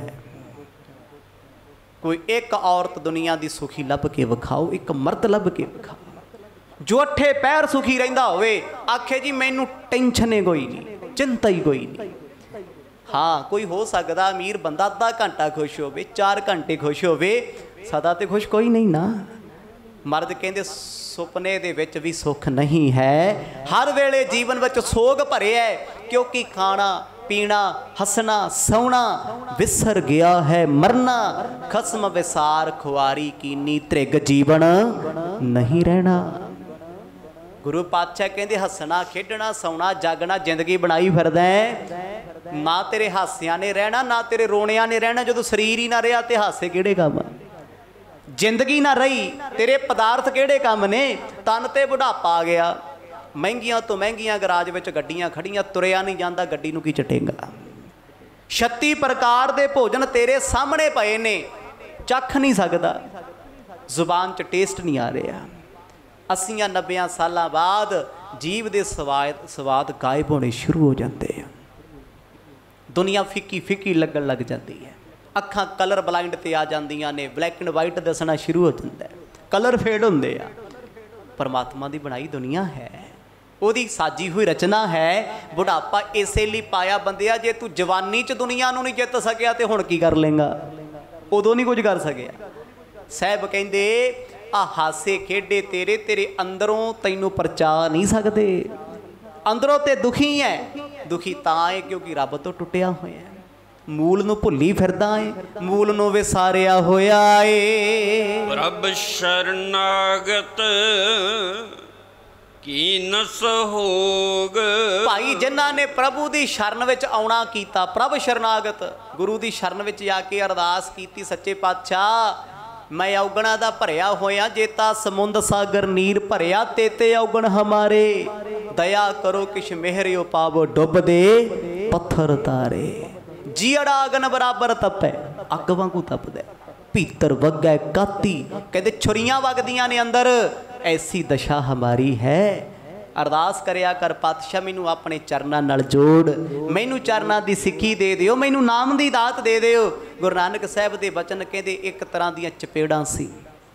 कोई एक औरत दुनिया की सुखी लभ के विखाओ, एक मर्द लभ के विखाओ जो अठे पैर सुखी रहिंदा होवे, आखे जी मैनू टेंशन ही कोई नहीं, चिंता ही कोई नहीं। हाँ कोई हो सकता अमीर बंदा आधा घंटा खुश होवे, 4 घंटे खुश होवे, सदा तो खुश कोई नहीं ना। मर्द कहते सुपने दे विच भी सुख नहीं है, हर वेले जीवन विच सोग भरे है, क्योंकि खाना पीना हसना सौना विसर गया है मरना। खसम विसार खुआरी कीनी, त्रिग जीवन नहीं रहना। गुरु पातशाह कहते हसना खेडना सौना जागना जिंदगी बनाई फिरदा है। ना तेरे हासिया ने रहना, ना तेरे रोणिया ने रहना। जो शरीर ही ना रहा तो हासे किहड़े काम? जिंदगी ना रही, तेरे पदार्थ किहड़े काम ने? तन ते बुढ़ापा आ गया, महंगिया तो महंगिया गराज विच गड्डियां खड़ियां, तुरिया नहीं जाता, गड्डी नूं की चटेगा। 36 प्रकार के भोजन तेरे सामने पए ने, चख नहीं सकता, जुबान च टेस्ट नहीं आ रहा। 80-90 साल बाद जीव के स्वाद गायब होने शुरू हो जाते हैं। दुनिया फिक्की फिक्की लगन लग जाती है, अखां कलर ब्लाइंड ते आ जांदियां ने, ब्लैक एंड वाइट दसना शुरू हो जाता है, कलर फेड होंदे आ। परमात्मा की बनाई दुनिया है, ਉਹਦੀ साजी हुई रचना है। बुढ़ापा इसे लिए पाया बंदिया, जे तू जवानी च दुनिया नूं नहीं जित सकिया तो हुण की कर लेंगा? उदों नहीं कुछ कर सकिया। साहब कहंदे आ हासे खेडे तेरे तेरे अंदरों तैनूं परचा नहीं सकते। अंदरों ते दुखी है, दुखी तां है क्योंकि रब तो टुटिया होया है, मूल नूं भुल्ली फिरदा है, मूल नूं विसारिया होया है। प्रभ शरणागत की नस होग। भाई जिन्हां ने प्रभु की शरण विच आउणा कीता, प्रभ शरणागत गुरु की शरण विच आके अरदास कीती, सच्चे पातशाह मैं औगणा दा भरिया होया जेता समुंद सागर नीर भरिया तेते औगण हमारे दया करो किश मेहरियो पावो डुब दे पत्थर तारे जीड़ा अगन बराबर तपै अग वांगू तपदा भीतर वगै काती कहते छुरियां वगदियां ने अंदर ऐसी दशा हमारी है। अरदास करिया कर पातशाह मैनू अपने चरनां नाल जोड़ मैनू चरनां दी सिक्खी दे दिओ मैनू नाम दी दात दे दिओ। गुरु नानक साहब दे वचन कहते एक तरह दियां चपेड़ां सी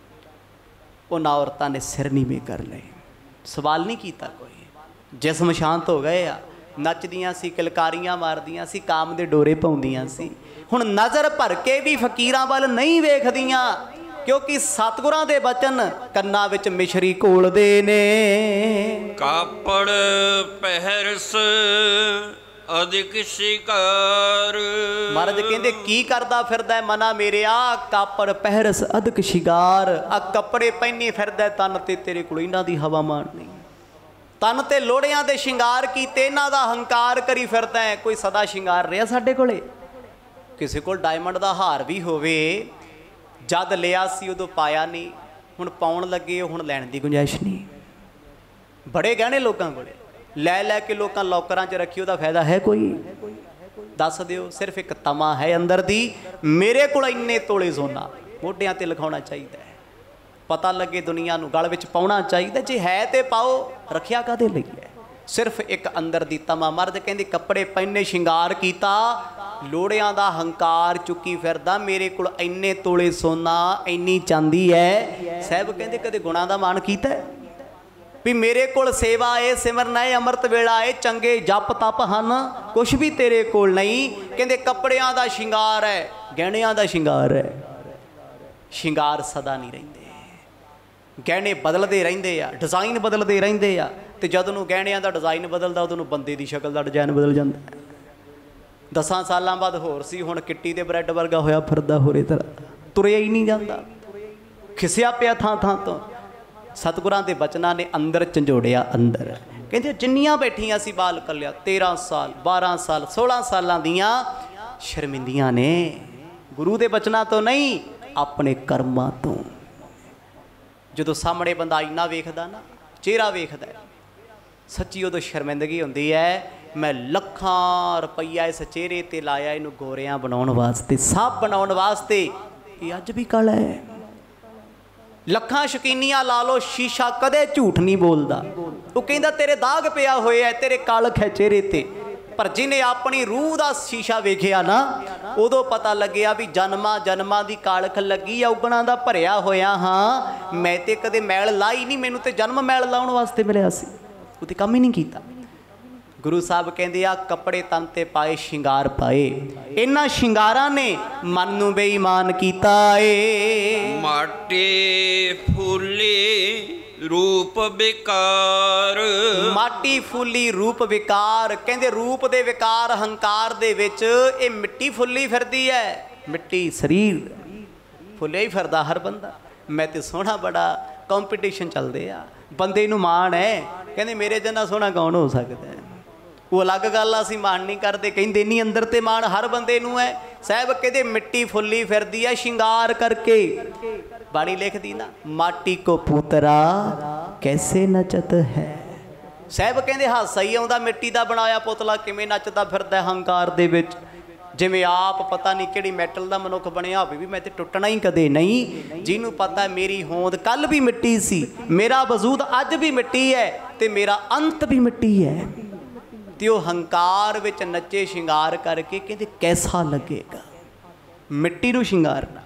उन्हां औरतां ने सिर नीवें कर लए सवाल नहीं कीता कोई जिस्म शांत हो गए आ नचदियां सी किलकारियां मारदियां सी काम दे डोरे पाउंदियां सी हुण नज़र भर के भी फकीरां वल नहीं वेखदियां क्योंकि सतगुरां दे वचन कन्ना विच मिश्री घोलदे ने। कापड़ पहरस अधिक शिकार महाराज कहंदे की करदा फिरदा मना मेरिया कापड़ पहरस अधिक शिकार आ कपड़े पहने फिरदा तन ते तेरे कोल इन्हां दी हवा मारनी तन ते लोड़ियां दे शिंगार कीते इन्हां दा हंकार करी फिरदा है। कोई सदा शिंगार रिहा साडे कोले किसी कोल डायमंड दा हार भी होवे जद लिया सी उदों पाया नहीं हुण पाउण लगे हुण लैण दी गुंजाइश नहीं। बड़े गहने लोगों को लै के लोग लॉकरां च रखी उहदा फायदा है कोई दस दिओ। सिर्फ एक तमा है अंदर दी मेरे कोल इन्ने तोले सोना मोढियां ते लिखाउणा चाहिए पता लगे दुनिया नूं गल विच पाउणा चाहिए जे है ते पाओ रखिया काहदे लई है। सिर्फ एक अंदर दी तमा मर्द कहंदी कपड़े पहने शिंगार कीता लोड़ियां दा हंकार चुकी फिरदा मेरे कोल इन्ने तोले सोना इन्नी चांदी है। साहब कहंदे कदे गुणां दा मान कीता भी मेरे कोल सेवा है सिमरन है अमृत वेला है चंगे जप तप हन कुछ भी तेरे कोल नहीं। कहंदे कपड़ियां दा शिंगार है गहणियां दा शिंगार है शिंगार सदा नहीं रहिंदे गहने बदलते रहिंदे आ डिज़ाइन बदलते रहिंदे आ ते जद नूं गहणियां दा डिज़ाइन बदलदा उदों नूं बंदे दी शक्ल दा डिज़ाइन बदल जांदा। 10 सालां बाद होर सी हुण किट्टी दे ब्रैड वर्गा होया फिरदा होरे तरह तुरिया ही नहीं जांदा खिसिया पिया थां थां तो। सतगुरां दे बचनां ने अंदर झंजोड़िया अंदर कहंदे जिन्नियां बैठियां सी बाल कलिया 13 साल 12 साल 16 सालां दियां शर्मिंदियां ने गुरु दे बचनां तो नहीं अपने कर्मां तो। जो सामने बंदा इन्ना वेखदा ना चेहरा वेखदा सच्ची उदों शर्मिंदगी होंदी है मैं लखां रुपया इस चेहरे ते लाया इनू गोरियां बनाउण वास्ते सब बनाउण वास्ते ये अज भी कल है। लखां शकीनियां ला लो शीशा कदे झूठ नहीं बोलदा वो कहंदा तेरे दाग पिया होया तेरे कालख है चेहरे ते पर जिन्हें अपनी रूह का शीशा वेखिया ना उदों पता लग्या भी जन्मा जन्मा की कालख लगी औगणा का भरिया होया हाँ मैं तो कदे मैल लाई नहीं मैनू तो जन्म मैल लाउण वास्ते मिलिया सी वो काम ही नहीं किया। गुरु साहब कहते आ कपड़े तन ते पाए शिंगार पाए इन्हां शिंगारां ने मन नूं बेईमान कीता ए। माटी फूली रूप विकार माटी फूली रूप विकार कहते रूप दे विकार हंकार दे विच ये मिट्टी फुल्ली फिरदी है मिट्टी शरीर फुलिया ही फिरदा हर बंदा। मैं तो सोहना बड़ा कंपीटिशन चलते आ बंदे नूं माण है कहते मेरे जिन्ना सोहना कौन हो सकता है वो अलग गल असीं मान नहीं करते कहते नहीं अंदर ते मान हर बंदे नूं है। साहब कहते मिट्टी फुल्ली फिरदी है शिंगार करके बाणी लिखदी ना माटी को पुतरा कैसे नचत है। साहब कहते हासा ही आउंदा मिट्टी का बनाया पुतला किवें नचदा फिरदा हंकार दे विच जिवें आप पता नहीं किहड़ी मैटल का मनुख बनिया होवे भी मैं ते टुटना ही कदे नहीं। जिन्हों पता मेरी होंद कल भी मिट्टी सी मेरा वजूद अज भी मिट्टी है ते मेरा अंत भी मिट्टी है। तो हंकार विच नचे शिंगार करके कहते कैसा लगेगा मिट्टी नूं शिंगारना।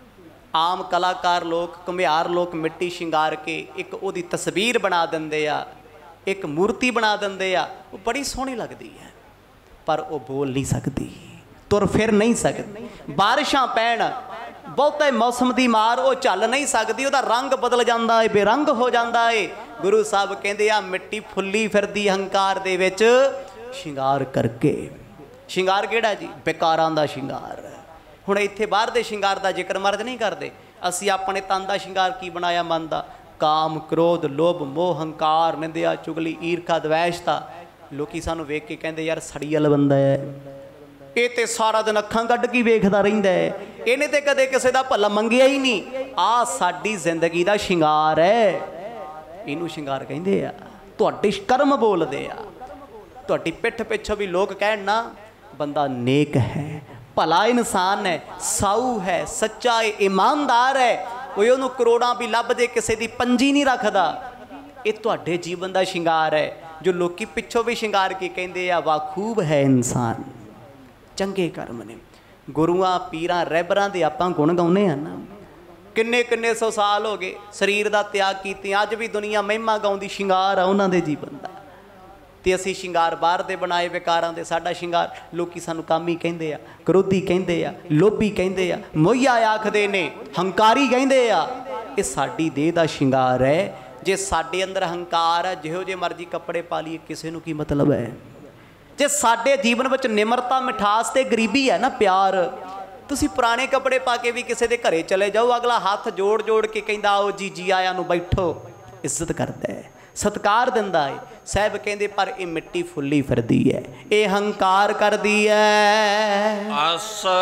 आम कलाकार लोग घुमियार लोग मिट्टी शिंगार के एक उहदी तस्वीर बना दिंदे आ एक मूर्ति बना दिंदे आ वो बड़ी सोहनी लगती है पर वो बोल नहीं सकती तुर फिर नहीं सकती बारिशां पैण बहुते मौसम की मार वो झल नहीं सकती वह रंग बदल जाता है बेरंग हो जाता है। गुरु साहब कहते आ मिट्टी फुल्ली फिरदी हंकार दे विच शिंगार करके। शिंगार किहड़ा जी बेकारां दा शिंगार। हुण इत्थे बाहर दे शिंगार का जिक्र मर्द नहीं करते असी अपने तन का शिंगार की बनाया मन का काम क्रोध लोभ मोह हंकार निंदिया चुगली ईरखा द्वैशता। लोग सानू वेख के कहते यार सड़ीअल बंदा है ये तो सारा दिन अखां कढ़ के वेखदा रहिंदा है इहने ते कदे किसी का भला मंगिया ही नहीं आ साडी जिंदगी दा शिंगार है, इनू शिंगार कहिंदे आ। तुहाडे कर्म बोलदे आ, तुहाडी पिठ पिछों भी लोग कहण ना बंदा नेक है, भला इंसान है, साऊ है, सच्चा है, ईमानदार है, कोई उन्होंने करोड़ां भी लभ जे किसी की पंजी नहीं रखता, ये तुहाडे जीवन का शिंगार है। जो लोग पिछों भी शिंगार के कहते आ वाखूब है इंसान, चंगे कर्म ने। गुरुआं पीरां रहबरां दे आपां गुण गाउने आ ना, किन्ने किन्ने सौ साल हो गए शरीर का त्याग कीते, अज भी दुनिया महिमा गाउंदी शिंगार आ उन्हां दे जीवन का। तो असी शिंगार बाहर दे बनाए विकारां दे, साडा शिंगार लोग सानू कामी कहिंदे आ, क्रोधी कहिंदे आ, लोभी कहिंदे आ, मोहिया आखदे ने, हंकारी कहिंदे आ। ये साडी देह दा शिंगार है। जे साडे अंदर हंकार है, जिहो जे मर्जी कपड़े पा लीए किसी नूं की मतलब है। जे साडे जीवन विच निमरता मिठास ते गरीबी है ना, प्यार, तुसी पुराने कपड़े पा के भी किसी के घरे चले जाओ, अगला हाथ जोड़ जोड़ के कहंदा आओ जी जी आया नूं बैठो, इज्जत करदा है, सत्कार दिंदा है। साहब कहंदे पर ये मिट्टी फुल्ली फिरदी है, ये हंकार करदी है। आसा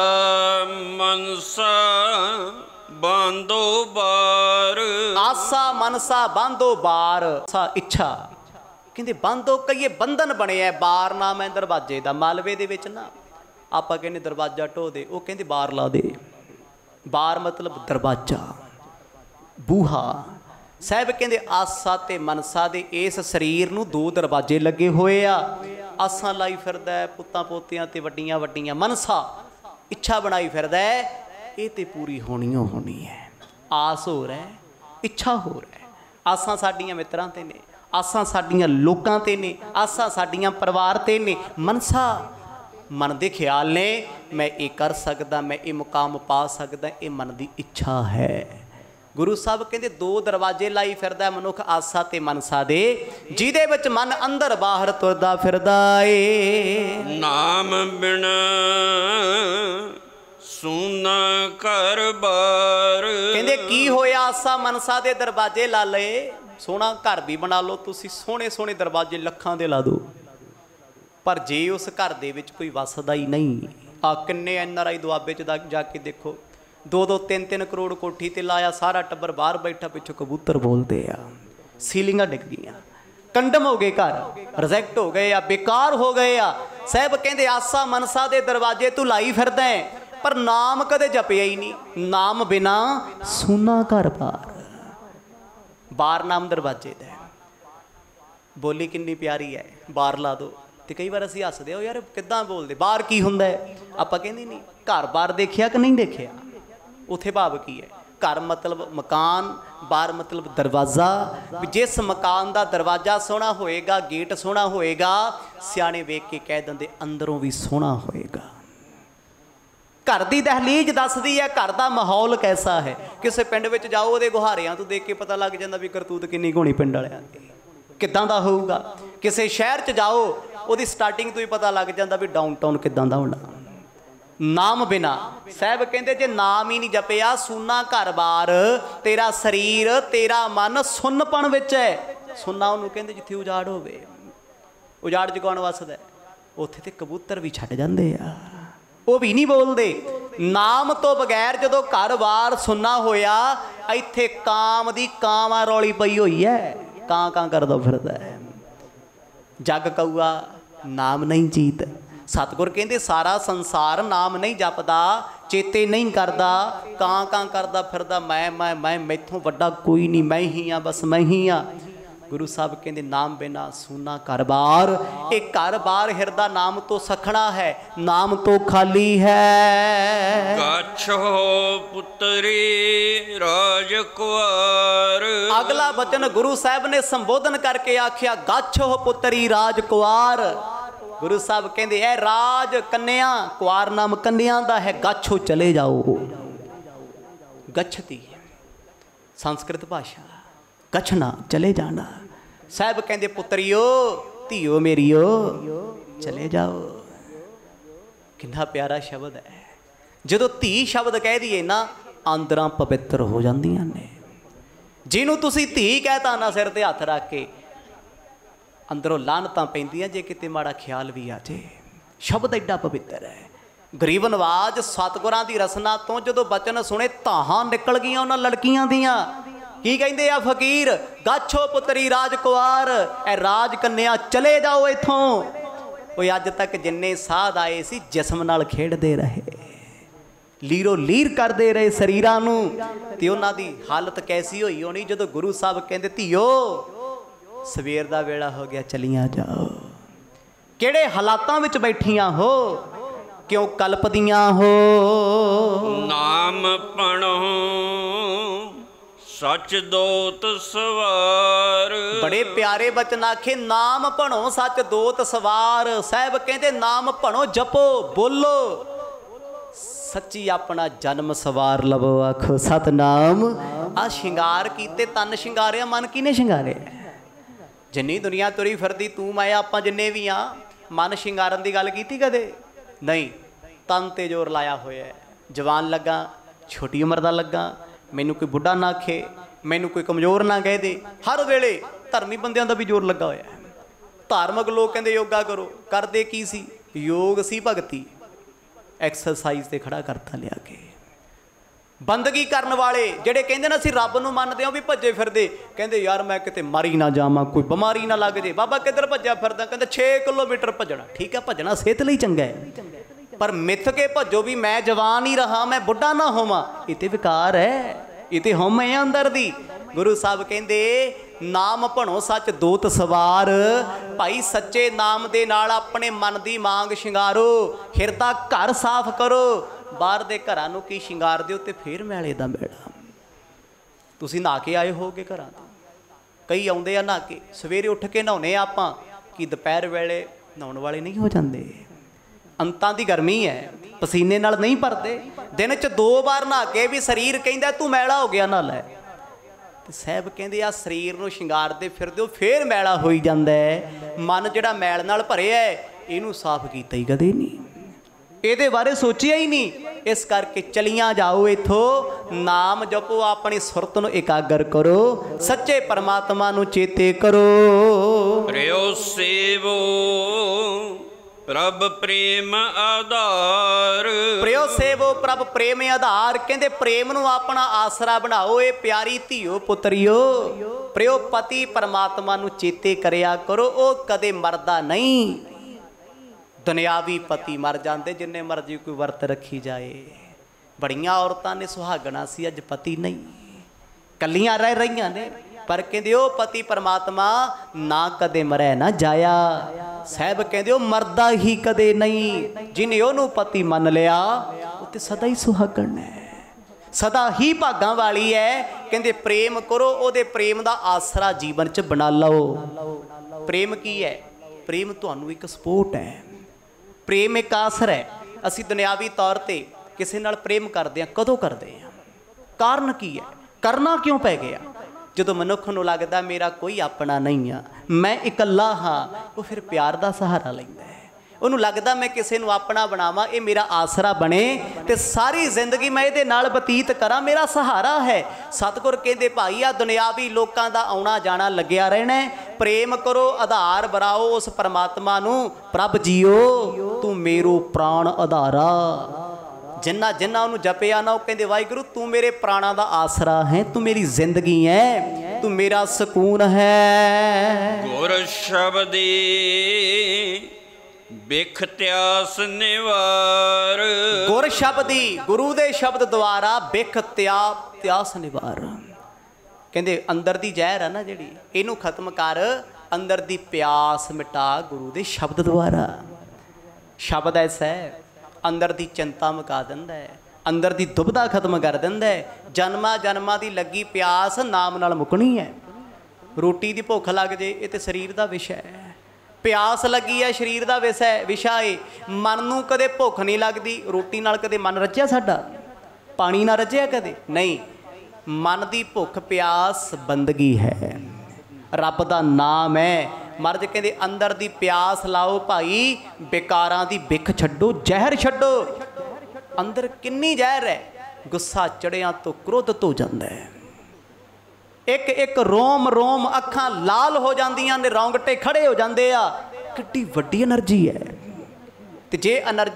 मनसा बांधो बार, आसा मनसा बांधो बार, सा इच्छा कहंदे बांधो, कईए बंधन बने है। बार नाम है दरवाजे का, मालवे दे विच ना आपां कहंदे दरवाजा ढो दे, वो कहंदे बार ला दे। बार मतलब दरवाजा, बूहा। साहब कहंदे आसा ते मनसा दे इस शरीर नूं दो दरवाजे लगे होए आ। आसां लाई फिरदा है पुत्तां पोतियां ते वड्डियां वड्डियां, मनसा इच्छा बनाई फिरदा है, ये तो पूरी होनी होनी है। आस हो रहा है, इच्छा हो रहा है। आसां साडियां मित्रां ते ने, आसां साडियां लोकां ते ने, आसां साडियां परिवार ते ने। मनसा मन दे ख्याल ने, मैं ये कर सकदा, मैं ये मुकाम पा सकदा, ये मन की इच्छा है। गुरु साहब कहते दो दरवाजे लाई फिरदा मनुख आसा ते मनसा दे, जिहदे विच मन अंदर बाहर तुरदा फिरदा ए। नाम बिन सुना कर बार, कहंदे की होया आसा मनसा दे दरवाजे ला ले, सोहना घर भी बना लो तुसी, सोहने सोहने दरवाजे लखां दे ला दो, पर जे उस घर दे विच कोई वसदा ही नहीं। आ किन्ने NRI दुआबे च जाके देखो, 2-2 3-3 करोड़ कोठी ते लाया, सारा टब्बर बाहर बैठा, पिछों कबूतर बोलते आ, सीलिंगां डिग गईयां, कंडम हो गए, घर रिजेक्ट हो गए आ, बेकार हो गए आ। साहब कहंदे आसा मनसा दे दरवाजे तू लाई फिरदा है, पर नाम कदे जपिया ही नहीं। नाम बिना सुना घर बार, बार नाम दरवाजे दा। बोली किन्नी प्यारी है, बार ला दो। तो कई बार असीं हसदे हो यार किद्दां बोलदे, बार की हुंदा है, आपां कहंदे नहीं घर बार देखिया कि नहीं देखिया, उत्थे भाव की है। घर मतलब मकान, बार मतलब दरवाज़ा। जिस मकान का दरवाज़ा सोहना होएगा, गेट सोहना होएगा, सियाणे वेख के कह दिंदे अंदरों भी सोहना होएगा। घर की दहलीज दसदी है घर का माहौल कैसा है। किसी पिंड में जाओ, वो गुहारियां तो देख के पता लग जाता भी करतूत किन्नी होनी पिंड वालियां दी, किदां दा होऊगा। किसी शहर च जाओ, वो स्टार्टिंग तो ही पता लग जाता भी डाउन टाउन किदां दा होना। नाम बिना, साहब कहते जे नाम ही नहीं जपिया, सुना घर बार, तेरा शरीर तेरा मन सुनपण विच है। सुनना उन्होंने कहते जिथे उजाड़ होवे, उजाड़ च कौन वसदा, उत्थे ते कबूतर भी छड्ड जांदे आ, वो भी नहीं बोलते। नाम तो बगैर जो घर बार सुनना होया, इत्थे काम दी कांवा रौली पई हुई है, कां करदा फिरदा है। जग कौआ नाम नहीं जीत। सतगुर कहते सारा संसार नाम नहीं जपदा, चेते नहीं करदा, कां करदा फिरदा, मैं मैथों वड्डा कोई नहीं, मैं ही हाँ, बस मैं ही हाँ। गुरु साहब कहते नाम बिना सुना घर बार। एक घर बार हिरदा नाम तो सखना है, नाम तो खाली है। गच्छो पुत्री राजकुमार। अगला वचन गुरु साहब ने संबोधन करके आख्या, गच्छो पुत्री राजकुमार। गुरु साहब कहते है राज कन्या, कुआर नाम कन्या का है, गच्छो चले जाओ। गच्छती संस्कृत भाषा, गछना चले जाना। साहब कहते पुत्रियो धीओ मेरियो चले जाओ। कितना प्यारा शब्द है। जो धी शब्द कह दिए ना, आंदरां पवित्र हो जांदियां ने। जिन्हों तुसी धी कहता ना, सिर ते हथ रख के अंदरों लानतां पैंदियां जे किते माड़ा ख्याल भी आ जाए। शब्द एडा पवित्र है। ਗਰੀਬ ਨਵਾਜ ਸਤਿਗੁਰਾਂ ਦੀ ਰਸਨਾ ਤੋਂ ਜਦੋਂ ਬਚਨ ਸੁਣੇ ਧਾਹਾਂ ਨਿਕਲ ਗਈਆਂ ਉਹਨਾਂ ਲੜਕੀਆਂ ਦੀਆਂ। ਕੀ ਕਹਿੰਦੇ ਆ ਫਕੀਰ, ਗਾਛੋ ਪੁੱਤਰੀ ਰਾਜਕੁਆਰ, ਐ ਰਾਜ ਕੰਨਿਆ ਚਲੇ ਜਾਓ ਇੱਥੋਂ। ਕੋਈ ਅੱਜ ਤੱਕ ਜਿੰਨੇ ਸਾਧ ਆਏ ਸੀ ਜਿਸਮ ਨਾਲ ਖੇਡਦੇ ਰਹੇ, ਲੀਰੋ ਲੀਰ ਕਰਦੇ ਰਹੇ ਸਰੀਰਾਂ ਨੂੰ, ਤੇ ਉਹਨਾਂ ਦੀ ਹਾਲਤ ਕੈਸੀ ਹੋਈ ਹੋਣੀ ਜਦੋਂ ਗੁਰੂ ਸਾਹਿਬ ਕਹਿੰਦੇ ਧੀਓ ਸਵੇਰ ਦਾ ਵੇਲਾ ਹੋ ਗਿਆ ਚਲੀਆਂ ਜਾਓ। ਕਿਹੜੇ ਹਾਲਾਤਾਂ ਵਿੱਚ ਬੈਠੀਆਂ ਹੋ, ਕਿਉਂ ਕਲਪਦੀਆਂ ਹੋ। ਨਾਮ ਪਣੋ ਸੱਚ ਦੋਤ ਸਵਾਰ। ਬੜੇ ਪਿਆਰੇ ਬਚਨ ਆਖੇ, ਨਾਮ ਭਣੋ ਸੱਚ ਦੋਤ ਸਵਾਰ। ਸਾਹਿਬ ਕਹਿੰਦੇ ਨਾਮ ਭਣੋ, ਜਪੋ, ਬੋਲੋ, ਸੱਚੀ ਆਪਣਾ ਜਨਮ ਸਵਾਰ ਲਵੋ। ਆਖੋ ਸਤਨਾਮ। ਆ ਸ਼ਿੰਗਾਰ ਕੀਤੇ ਤਨ ਸ਼ਿੰਗਾਰਿਆ, ਮਨ ਕਿਹਨੇ ਸ਼ਿੰਗਾਰਿਆ? ਜਿੰਨੀ ਦੁਨੀਆ ਤੁਰੀ ਫਿਰਦੀ ਤੂੰ ਮੈਂ ਆਪਾਂ ਜਿੰਨੇ ਵੀ ਆ, ਮਨ ਸ਼ਿੰਗਾਰਨ ਦੀ ਗੱਲ ਕੀਤੀ ਕਦੇ ਨਹੀਂ। ਤਨ ਤੇ ਜ਼ੋਰ ਲਾਇਆ ਹੋਇਆ, ਜਵਾਨ ਲੱਗਾ, ਛੋਟੀ ਉਮਰ ਦਾ ਲੱਗਾ, ਮੈਨੂੰ ਕੋਈ ਬੁੱਢਾ ਨਾ ਆਖੇ, ਮੈਨੂੰ ਕੋਈ ਕਮਜ਼ੋਰ ਨਾ ਕਹਿ ਦੇ। ਹਰ ਵੇਲੇ ਧਰਮੀ ਬੰਦਿਆਂ ਦਾ ਵੀ ਜ਼ੋਰ ਲੱਗਾ ਹੋਇਆ। ਧਾਰਮਿਕ ਲੋਕ ਕਹਿੰਦੇ ਯੋਗਾ ਕਰੋ, ਕਰਦੇ ਕੀ ਸੀ? ਯੋਗ ਸੀ ਭਗਤੀ, ਐਕਸਰਸਾਈਜ਼ ਤੇ ਖੜਾ ਕਰਤਾ ਲਿਆ ਕੇ। ਬੰਦਗੀ ਕਰਨ ਵਾਲੇ ਜਿਹੜੇ ਕਹਿੰਦੇ ਨਾ ਅਸੀਂ ਰੱਬ ਨੂੰ ਮੰਨਦੇ ਹਾਂ, ਵੀ ਭੱਜੇ ਫਿਰਦੇ, ਕਹਿੰਦੇ ਯਾਰ ਮੈਂ ਕਿਤੇ ਮਰੀ ਨਾ ਜਾਵਾਂ, ਕੋਈ ਬਿਮਾਰੀ ਨਾ ਲੱਗ ਜੇ। ਬਾਬਾ ਕਿੱਧਰ ਭੱਜਿਆ ਫਿਰਦਾ? ਕਹਿੰਦਾ 6 ਕਿਲੋਮੀਟਰ ਭੱਜਣਾ। ਠੀਕ ਹੈ, ਭੱਜਣਾ ਸਿਹਤ ਲਈ ਚੰਗਾ ਹੈ, ਪਰ ਮਿੱਥ ਕੇ ਭੱਜੋ ਵੀ ਮੈਂ ਜਵਾਨ ਹੀ ਰਹਾ, ਮੈਂ ਬੁੱਢਾ ਨਾ ਹੋਵਾਂ, ਇਹ ਤੇ ਵਿਕਾਰ ਹੈ, ਇਹ ਤੇ ਹਉਮੈ ਹੈ ਅੰਦਰ ਦੀ। ਗੁਰੂ ਸਾਹਿਬ ਕਹਿੰਦੇ ਨਾਮ ਭਣੋ ਸੱਚ ਦੋਤ ਸਵਾਰ। ਭਾਈ ਸੱਚੇ ਨਾਮ ਦੇ ਨਾਲ ਆਪਣੇ ਮਨ ਦੀ ਮਾਂਗ ਸ਼ਿੰਗਾਰੋ, ਹਿਰਦਾ ਘਰ ਸਾਫ਼ ਕਰੋ। ਬਾਹਰ ਦੇ ਘਰਾਂ ਨੂੰ ਕੀ ਸ਼ਿੰਗਾਰ ਦਿਓ ਤੇ ਫੇਰ ਮੈਲੇ ਦਾ ਮੇਲਾ। ਤੁਸੀਂ ਨਹਾ ਕੇ ਆਏ ਹੋਗੇ ਘਰਾਂ ਤੋਂ, ਕਈ ਆਉਂਦੇ ਆ ਨਹਾ ਕੇ, ਸਵੇਰੇ ਉੱਠ ਕੇ ਨਹਾਉਣੇ ਆਪਾਂ, ਕਿ ਦੁਪਹਿਰ ਵੇਲੇ ਨਹਾਉਣ ਵਾਲੇ ਨਹੀਂ ਹੋ ਜਾਂਦੇ। ਅੰਤਾਂ ਦੀ ਗਰਮੀ ਹੈ, ਪਸੀਨੇ ਨਾਲ ਨਹੀਂ ਭਰਦੇ। ਦਿਨ 'ਚ 2 ਵਾਰ ਨਹਾ ਕੇ ਵੀ ਸਰੀਰ ਕਹਿੰਦਾ ਤੂੰ ਮੈਲਾ ਹੋ ਗਿਆ, ਨਾ ਲੈ। ਤੇ ਸਾਹਿਬ ਕਹਿੰਦੇ ਆ ਸਰੀਰ ਨੂੰ ਸ਼ਿੰਗਾਰਦੇ ਫਿਰਦੇ ਹੋ, ਫੇਰ ਮੈਲਾ ਹੋਈ ਜਾਂਦਾ ਹੈ। ਮਨ ਜਿਹੜਾ ਮੈਲ ਨਾਲ ਭਰਿਆ ਇਹਨੂੰ ਸਾਫ਼ ਕੀਤਾ ਹੀ ਕਦੇ ਨਹੀਂ, ਇਹਦੇ ਬਾਰੇ ਸੋਚਿਆ ਹੀ ਨਹੀਂ। ਇਸ ਕਰਕੇ ਚਲੀਆਂ ਜਾਓ ਇੱਥੋਂ, ਨਾਮ ਜਪੋ, ਆਪਣੀ ਸੁਰਤ ਨੂੰ ਇਕਾਗਰ ਕਰੋ, ਸੱਚੇ ਪਰਮਾਤਮਾ ਨੂੰ ਚੇਤੇ ਕਰੋ। ਰਿਓ ਸੇਵੋ ਪ੍ਰਭ ਪ੍ਰੇਮ ਆਧਾਰ। ਪ੍ਰਿਓ ਸੇਵੋ ਪ੍ਰਭ ਪ੍ਰੇਮ ਆਧਾਰ। ਕਹਿੰਦੇ ਪ੍ਰੇਮ ਨੂੰ ਆਪਣਾ ਆਸਰਾ ਬਣਾਓ। ਇਹ ਪਿਆਰੀ ਧੀਓ ਪੁੱਤਰੀਓ, ਪ੍ਰਿਓ ਪਤੀ ਪਰਮਾਤਮਾ ਨੂੰ ਚੇਤੇ ਕਰਿਆ ਕਰੋ, ਉਹ ਕਦੇ ਮਰਦਾ ਨਹੀਂ। ਦੁਨਿਆਵੀ ਪਤੀ ਮਰ ਜਾਂਦੇ, ਜਿੰਨੇ ਮਰਜ਼ੀ ਕੋਈ ਵਰਤ ਰੱਖੀ ਜਾਏ। ਬੜੀਆਂ ਔਰਤਾਂ ਨੇ ਸੁਹਾਗਣਾ ਸੀ, ਅੱਜ ਪਤੀ ਨਹੀਂ, ਕੱਲੀਆਂ ਰਹਿ ਰਹੀਆਂ ਨੇ, ਪਰ ਕਹਿੰਦੇ ਉਹ ਪਤੀ ਪਰਮਾਤਮਾ ਨਾ ਕਦੇ ਮਰੈ ਨਾ ਜਾਇਆ। ਸਾਹਿਬ ਕਹਿੰਦੇ ਉਹ ਮਰਦਾ ਹੀ ਕਦੇ ਨਹੀਂ, ਜਿਹਨੇ ਉਹਨੂੰ ਪਤੀ ਮੰਨ ਲਿਆ ਉਹ ਤੇ ਸਦਾ ਹੀ ਸੁਹਾਗਣ ਹੈ, ਸਦਾ ਹੀ ਭਾਗਾਂ ਵਾਲੀ ਹੈ। ਕਹਿੰਦੇ ਪ੍ਰੇਮ ਕਰੋ, ਉਹਦੇ ਪ੍ਰੇਮ ਦਾ ਆਸਰਾ ਜੀਵਨ 'ਚ ਬਣਾ ਲਓ। ਪ੍ਰੇਮ ਕੀ ਹੈ? ਪ੍ਰੇਮ ਤੁਹਾਨੂੰ ਇੱਕ ਸਪੋਰਟ ਹੈ, ਪ੍ਰੇਮ ਇੱਕ ਆਸਰਾ ਹੈ। ਅਸੀਂ ਦੁਨਿਆਵੀ ਤੌਰ ਤੇ ਕਿਸੇ ਨਾਲ ਪ੍ਰੇਮ ਕਰਦੇ ਹਾਂ, ਕਦੋਂ ਕਰਦੇ ਹਾਂ? ਕਾਰਨ ਕੀ ਹੈ? ਕਰਨਾ ਕਿਉਂ ਪੈ ਗਿਆ? ਜਦੋਂ ਮਨੁੱਖ ਨੂੰ ਲੱਗਦਾ ਮੇਰਾ ਕੋਈ ਆਪਣਾ ਨਹੀਂ ਆ, ਮੈਂ ਇਕੱਲਾ ਹਾਂ, ਉਹ ਫਿਰ ਪਿਆਰ ਦਾ ਸਹਾਰਾ ਲੈਂਦਾ ਹੈ। ਉਹਨੂੰ ਲੱਗਦਾ ਮੈਂ ਕਿਸੇ ਨੂੰ ਆਪਣਾ ਬਣਾਵਾਂ, ਇਹ ਮੇਰਾ ਆਸਰਾ ਬਣੇ ਤੇ ਸਾਰੀ ਜ਼ਿੰਦਗੀ ਮੈਂ ਇਹਦੇ ਨਾਲ ਬਤੀਤ ਕਰਾਂ, ਮੇਰਾ ਸਹਾਰਾ ਹੈ। ਸਤਿਗੁਰ ਕਹਿੰਦੇ ਭਾਈ ਆ ਦੁਨਿਆਵੀ ਲੋਕਾਂ ਦਾ ਆਉਣਾ ਜਾਣਾ ਲੱਗਿਆ ਰਹਿਣਾ, ਪ੍ਰੇਮ ਕਰੋ, ਆਧਾਰ ਬਣਾਓ ਉਸ ਪਰਮਾਤਮਾ ਨੂੰ। ਪ੍ਰਭ ਜੀਓ ਤੂੰ ਮੇਰੋ ਪ੍ਰਾਣ ਆਧਾਰਾ। ਜਿੰਨਾ ਜਿੰਨਾ ਉਹਨੂੰ ਜਪਿਆ ਨਾ, ਉਹ ਕਹਿੰਦੇ ਵਾਹਿਗੁਰੂ ਤੂੰ ਮੇਰੇ ਪ੍ਰਾਣਾਂ ਦਾ ਆਸਰਾ ਹੈ, ਤੂੰ ਮੇਰੀ ਜ਼ਿੰਦਗੀ ਹੈ, ਤੂੰ ਮੇਰਾ ਸਕੂਨ ਹੈ। ਗੁਰ ਸ਼ਬਦੀ ਬਿਖ ਤਿਆਸ ਨਿਵਾਰ। ਗੁਰ ਸ਼ਬਦੀ, ਗੁਰੂ ਦੇ ਸ਼ਬਦ ਦੁਆਰਾ ਬਿਖ ਤਿਆਸ ਨਿਵਾਰ। ਕਹਿੰਦੇ ਅੰਦਰ ਦੀ ਜ਼ਹਿਰ ਹੈ ਨਾ ਜਿਹੜੀ, ਇਹਨੂੰ ਖਤਮ ਕਰ, ਅੰਦਰ ਦੀ ਪਿਆਸ ਮਿਟਾ ਗੁਰੂ ਦੇ ਸ਼ਬਦ ਦੁਆਰਾ। ਸ਼ਬਦ ਐਸਾ ਹੈ ਅੰਦਰ ਦੀ ਚਿੰਤਾ ਮੁਕਾ ਦਿੰਦਾ ਹੈ, ਅੰਦਰ ਦੀ ਦੁਬਿਧਾ ਖਤਮ ਕਰ ਦਿੰਦਾ ਹੈ। ਜਨਮਾਂ ਜਨਮਾਂ ਦੀ ਲੱਗੀ ਪਿਆਸ ਨਾਮ ਨਾਲ ਮੁੱਕਣੀ ਹੈ। ਰੋਟੀ ਦੀ ਭੁੱਖ ਲੱਗ ਜੇ ਇਹ ਤੇ ਸਰੀਰ ਦਾ ਵਿਸ਼ਾ ਹੈ, ਪਿਆਸ ਲੱਗੀ ਹੈ ਸਰੀਰ ਦਾ ਵਿਸ਼ਾ ਹੈ। ਮਨ ਨੂੰ ਕਦੇ ਭੁੱਖ ਨਹੀਂ ਲੱਗਦੀ, ਰੋਟੀ ਨਾਲ ਕਦੇ ਮਨ ਰੱਜਿਆ ਸਾਡਾ? ਪਾਣੀ ਨਾਲ ਰੱਜਿਆ ਕਦੇ ਨਹੀਂ। ਮਨ ਦੀ ਭੁੱਖ ਪਿਆਸ ਬੰਦਗੀ ਹੈ, ਰੱਬ ਦਾ ਨਾਮ ਹੈ। ਮਰਜ ਕਹਿੰਦੇ ਅੰਦਰ ਦੀ ਪਿਆਸ ਲਾਓ ਭਾਈ, ਬੇਕਾਰਾਂ ਦੀ ਬਿਖ ਛੱਡੋ, ਜ਼ਹਿਰ ਛੱਡੋ। ਅੰਦਰ ਕਿੰਨੀ ਜ਼ਹਿਰ ਹੈ, ਗੁੱਸਾ ਚੜਿਆਂ ਤੋਂ ਕ੍ਰੋਧ ਧੋ ਜਾਂਦਾ ਹੈ। ਇੱਕ ਇੱਕ ਰੋਮ ਰੋਮ ਅੱਖਾਂ ਲਾਲ ਹੋ ਜਾਂਦੀਆਂ ਨੇ, ਰੌਂਗਟੇ ਖੜੇ ਹੋ ਜਾਂਦੇ ਆ। ਕਿੱਡੀ ਵੱਡੀ એનર્ਜੀ ਹੈ। ਤੇ ਜੇ એનર્ਜੀ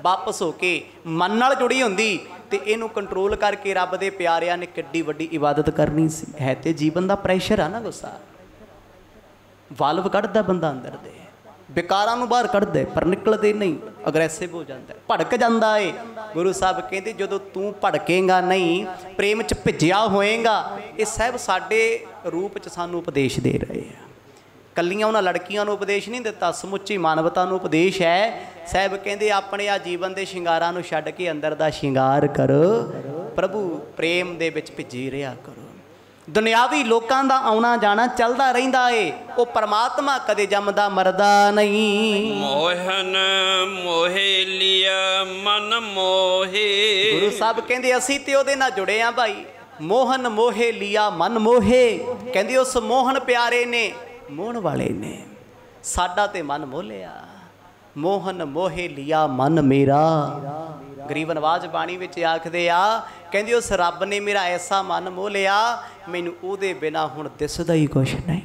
ਵਾਪਸ ਹੋ ਕੇ ਮਨ ਨਾਲ ਜੁੜੀ ਹੁੰਦੀ ਤੇ ਇਹਨੂੰ ਕੰਟਰੋਲ ਕਰਕੇ ਰੱਬ ਦੇ ਪਿਆਰਿਆਂ ਨੇ ਕਿੱਡੀ ਵੱਡੀ ਇਬਾਦਤ ਕਰਨੀ ਸੀ। ਹੈ ਤੇ ਜੀਵਨ ਦਾ ਪ੍ਰੈਸ਼ਰ ਆ ਨਾ, ਗੁੱਸਾ ਵਾਲਵ ਕੱਢਦਾ ਬੰਦਾ ਅੰਦਰ ਦੇ, ਵਿਕਾਰਾਂ ਨੂੰ ਬਾਹਰ ਕੱਢਦੇ ਪਰ ਨਿਕਲਦੇ ਨਹੀਂ, ਅਗਰੈਸਿਵ ਹੋ ਜਾਂਦਾ, ਭੜਕ ਜਾਂਦਾ ਏ। ਗੁਰੂ ਸਾਹਿਬ ਕਹਿੰਦੇ ਜਦੋਂ ਤੂੰ ਭੜਕੇਂਗਾ ਨਹੀਂ, ਪ੍ਰੇਮ 'ਚ ਭਿੱਜਿਆ ਹੋਏਗਾ। ਇਹ ਸਭ ਸਾਡੇ ਰੂਪ 'ਚ ਸਾਨੂੰ ਉਪਦੇਸ਼ ਦੇ ਰਹੇ ਆ। ਕੱਲੀਆਂ ਉਹਨਾਂ ਲੜਕੀਆਂ ਨੂੰ ਉਪਦੇਸ਼ ਨਹੀਂ ਦਿੱਤਾ, ਸਮੁੱਚੀ ਮਾਨਵਤਾ ਨੂੰ ਉਪਦੇਸ਼ ਹੈ। ਸਾਹਿਬ ਕਹਿੰਦੇ ਆਪਣੇ ਆ ਜੀਵਨ ਦੇ ਸ਼ਿੰਗਾਰਾਂ ਨੂੰ ਛੱਡ ਕੇ ਅੰਦਰ ਦਾ ਸ਼ਿੰਗਾਰ ਕਰੋ, ਪ੍ਰਭੂ ਪ੍ਰੇਮ ਦੇ ਵਿੱਚ ਭਿੱਜੀ ਰਿਹਾ ਕਰੋ। ਦੁਨਿਆਵੀ ਲੋਕਾਂ ਦਾ ਆਉਣਾ ਜਾਣਾ ਚੱਲਦਾ ਰਹਿੰਦਾ ਏ, ਉਹ ਪਰਮਾਤਮਾ ਕਦੇ ਜੰਮਦਾ ਮਰਦਾ ਨਹੀਂ। ਮੋਹਨ ਮੋਹੇ ਲਿਆ ਮਨ ਮੋਹੇ। ਗੁਰੂ ਸਾਹਿਬ ਕਹਿੰਦੇ ਅਸੀਂ ਤੇ ਉਹਦੇ ਨਾਲ ਜੁੜੇ ਆ ਭਾਈ। ਮੋਹਨ ਮੋਹੇ ਲਿਆ ਮਨ ਮੋਹੇ, ਕਹਿੰਦੇ ਉਸ ਮੋਹਨ ਪਿਆਰੇ ਨੇ, ਮੋਹਣ ਵਾਲੇ ਨੇ ਸਾਡਾ ਤੇ ਮਨ ਮੋਹ ਲਿਆ। ਮੋਹਨ ਮੋਹੇ ਲਿਆ ਮਨ ਮੇਰਾ। ਗਰੀਬ ਨਵਾਜ਼ ਬਾਣੀ ਵਿੱਚ ਆਖਦੇ ਆ, ਕਹਿੰਦੇ ਉਸ ਰੱਬ ਨੇ ਮੇਰਾ ਐਸਾ ਮਨ ਮੋਹ ਲਿਆ, ਮੈਨੂੰ ਉਹਦੇ ਬਿਨਾ ਹੁਣ ਦਿਸਦਾ ਹੀ ਕੁਛ ਨਹੀਂ।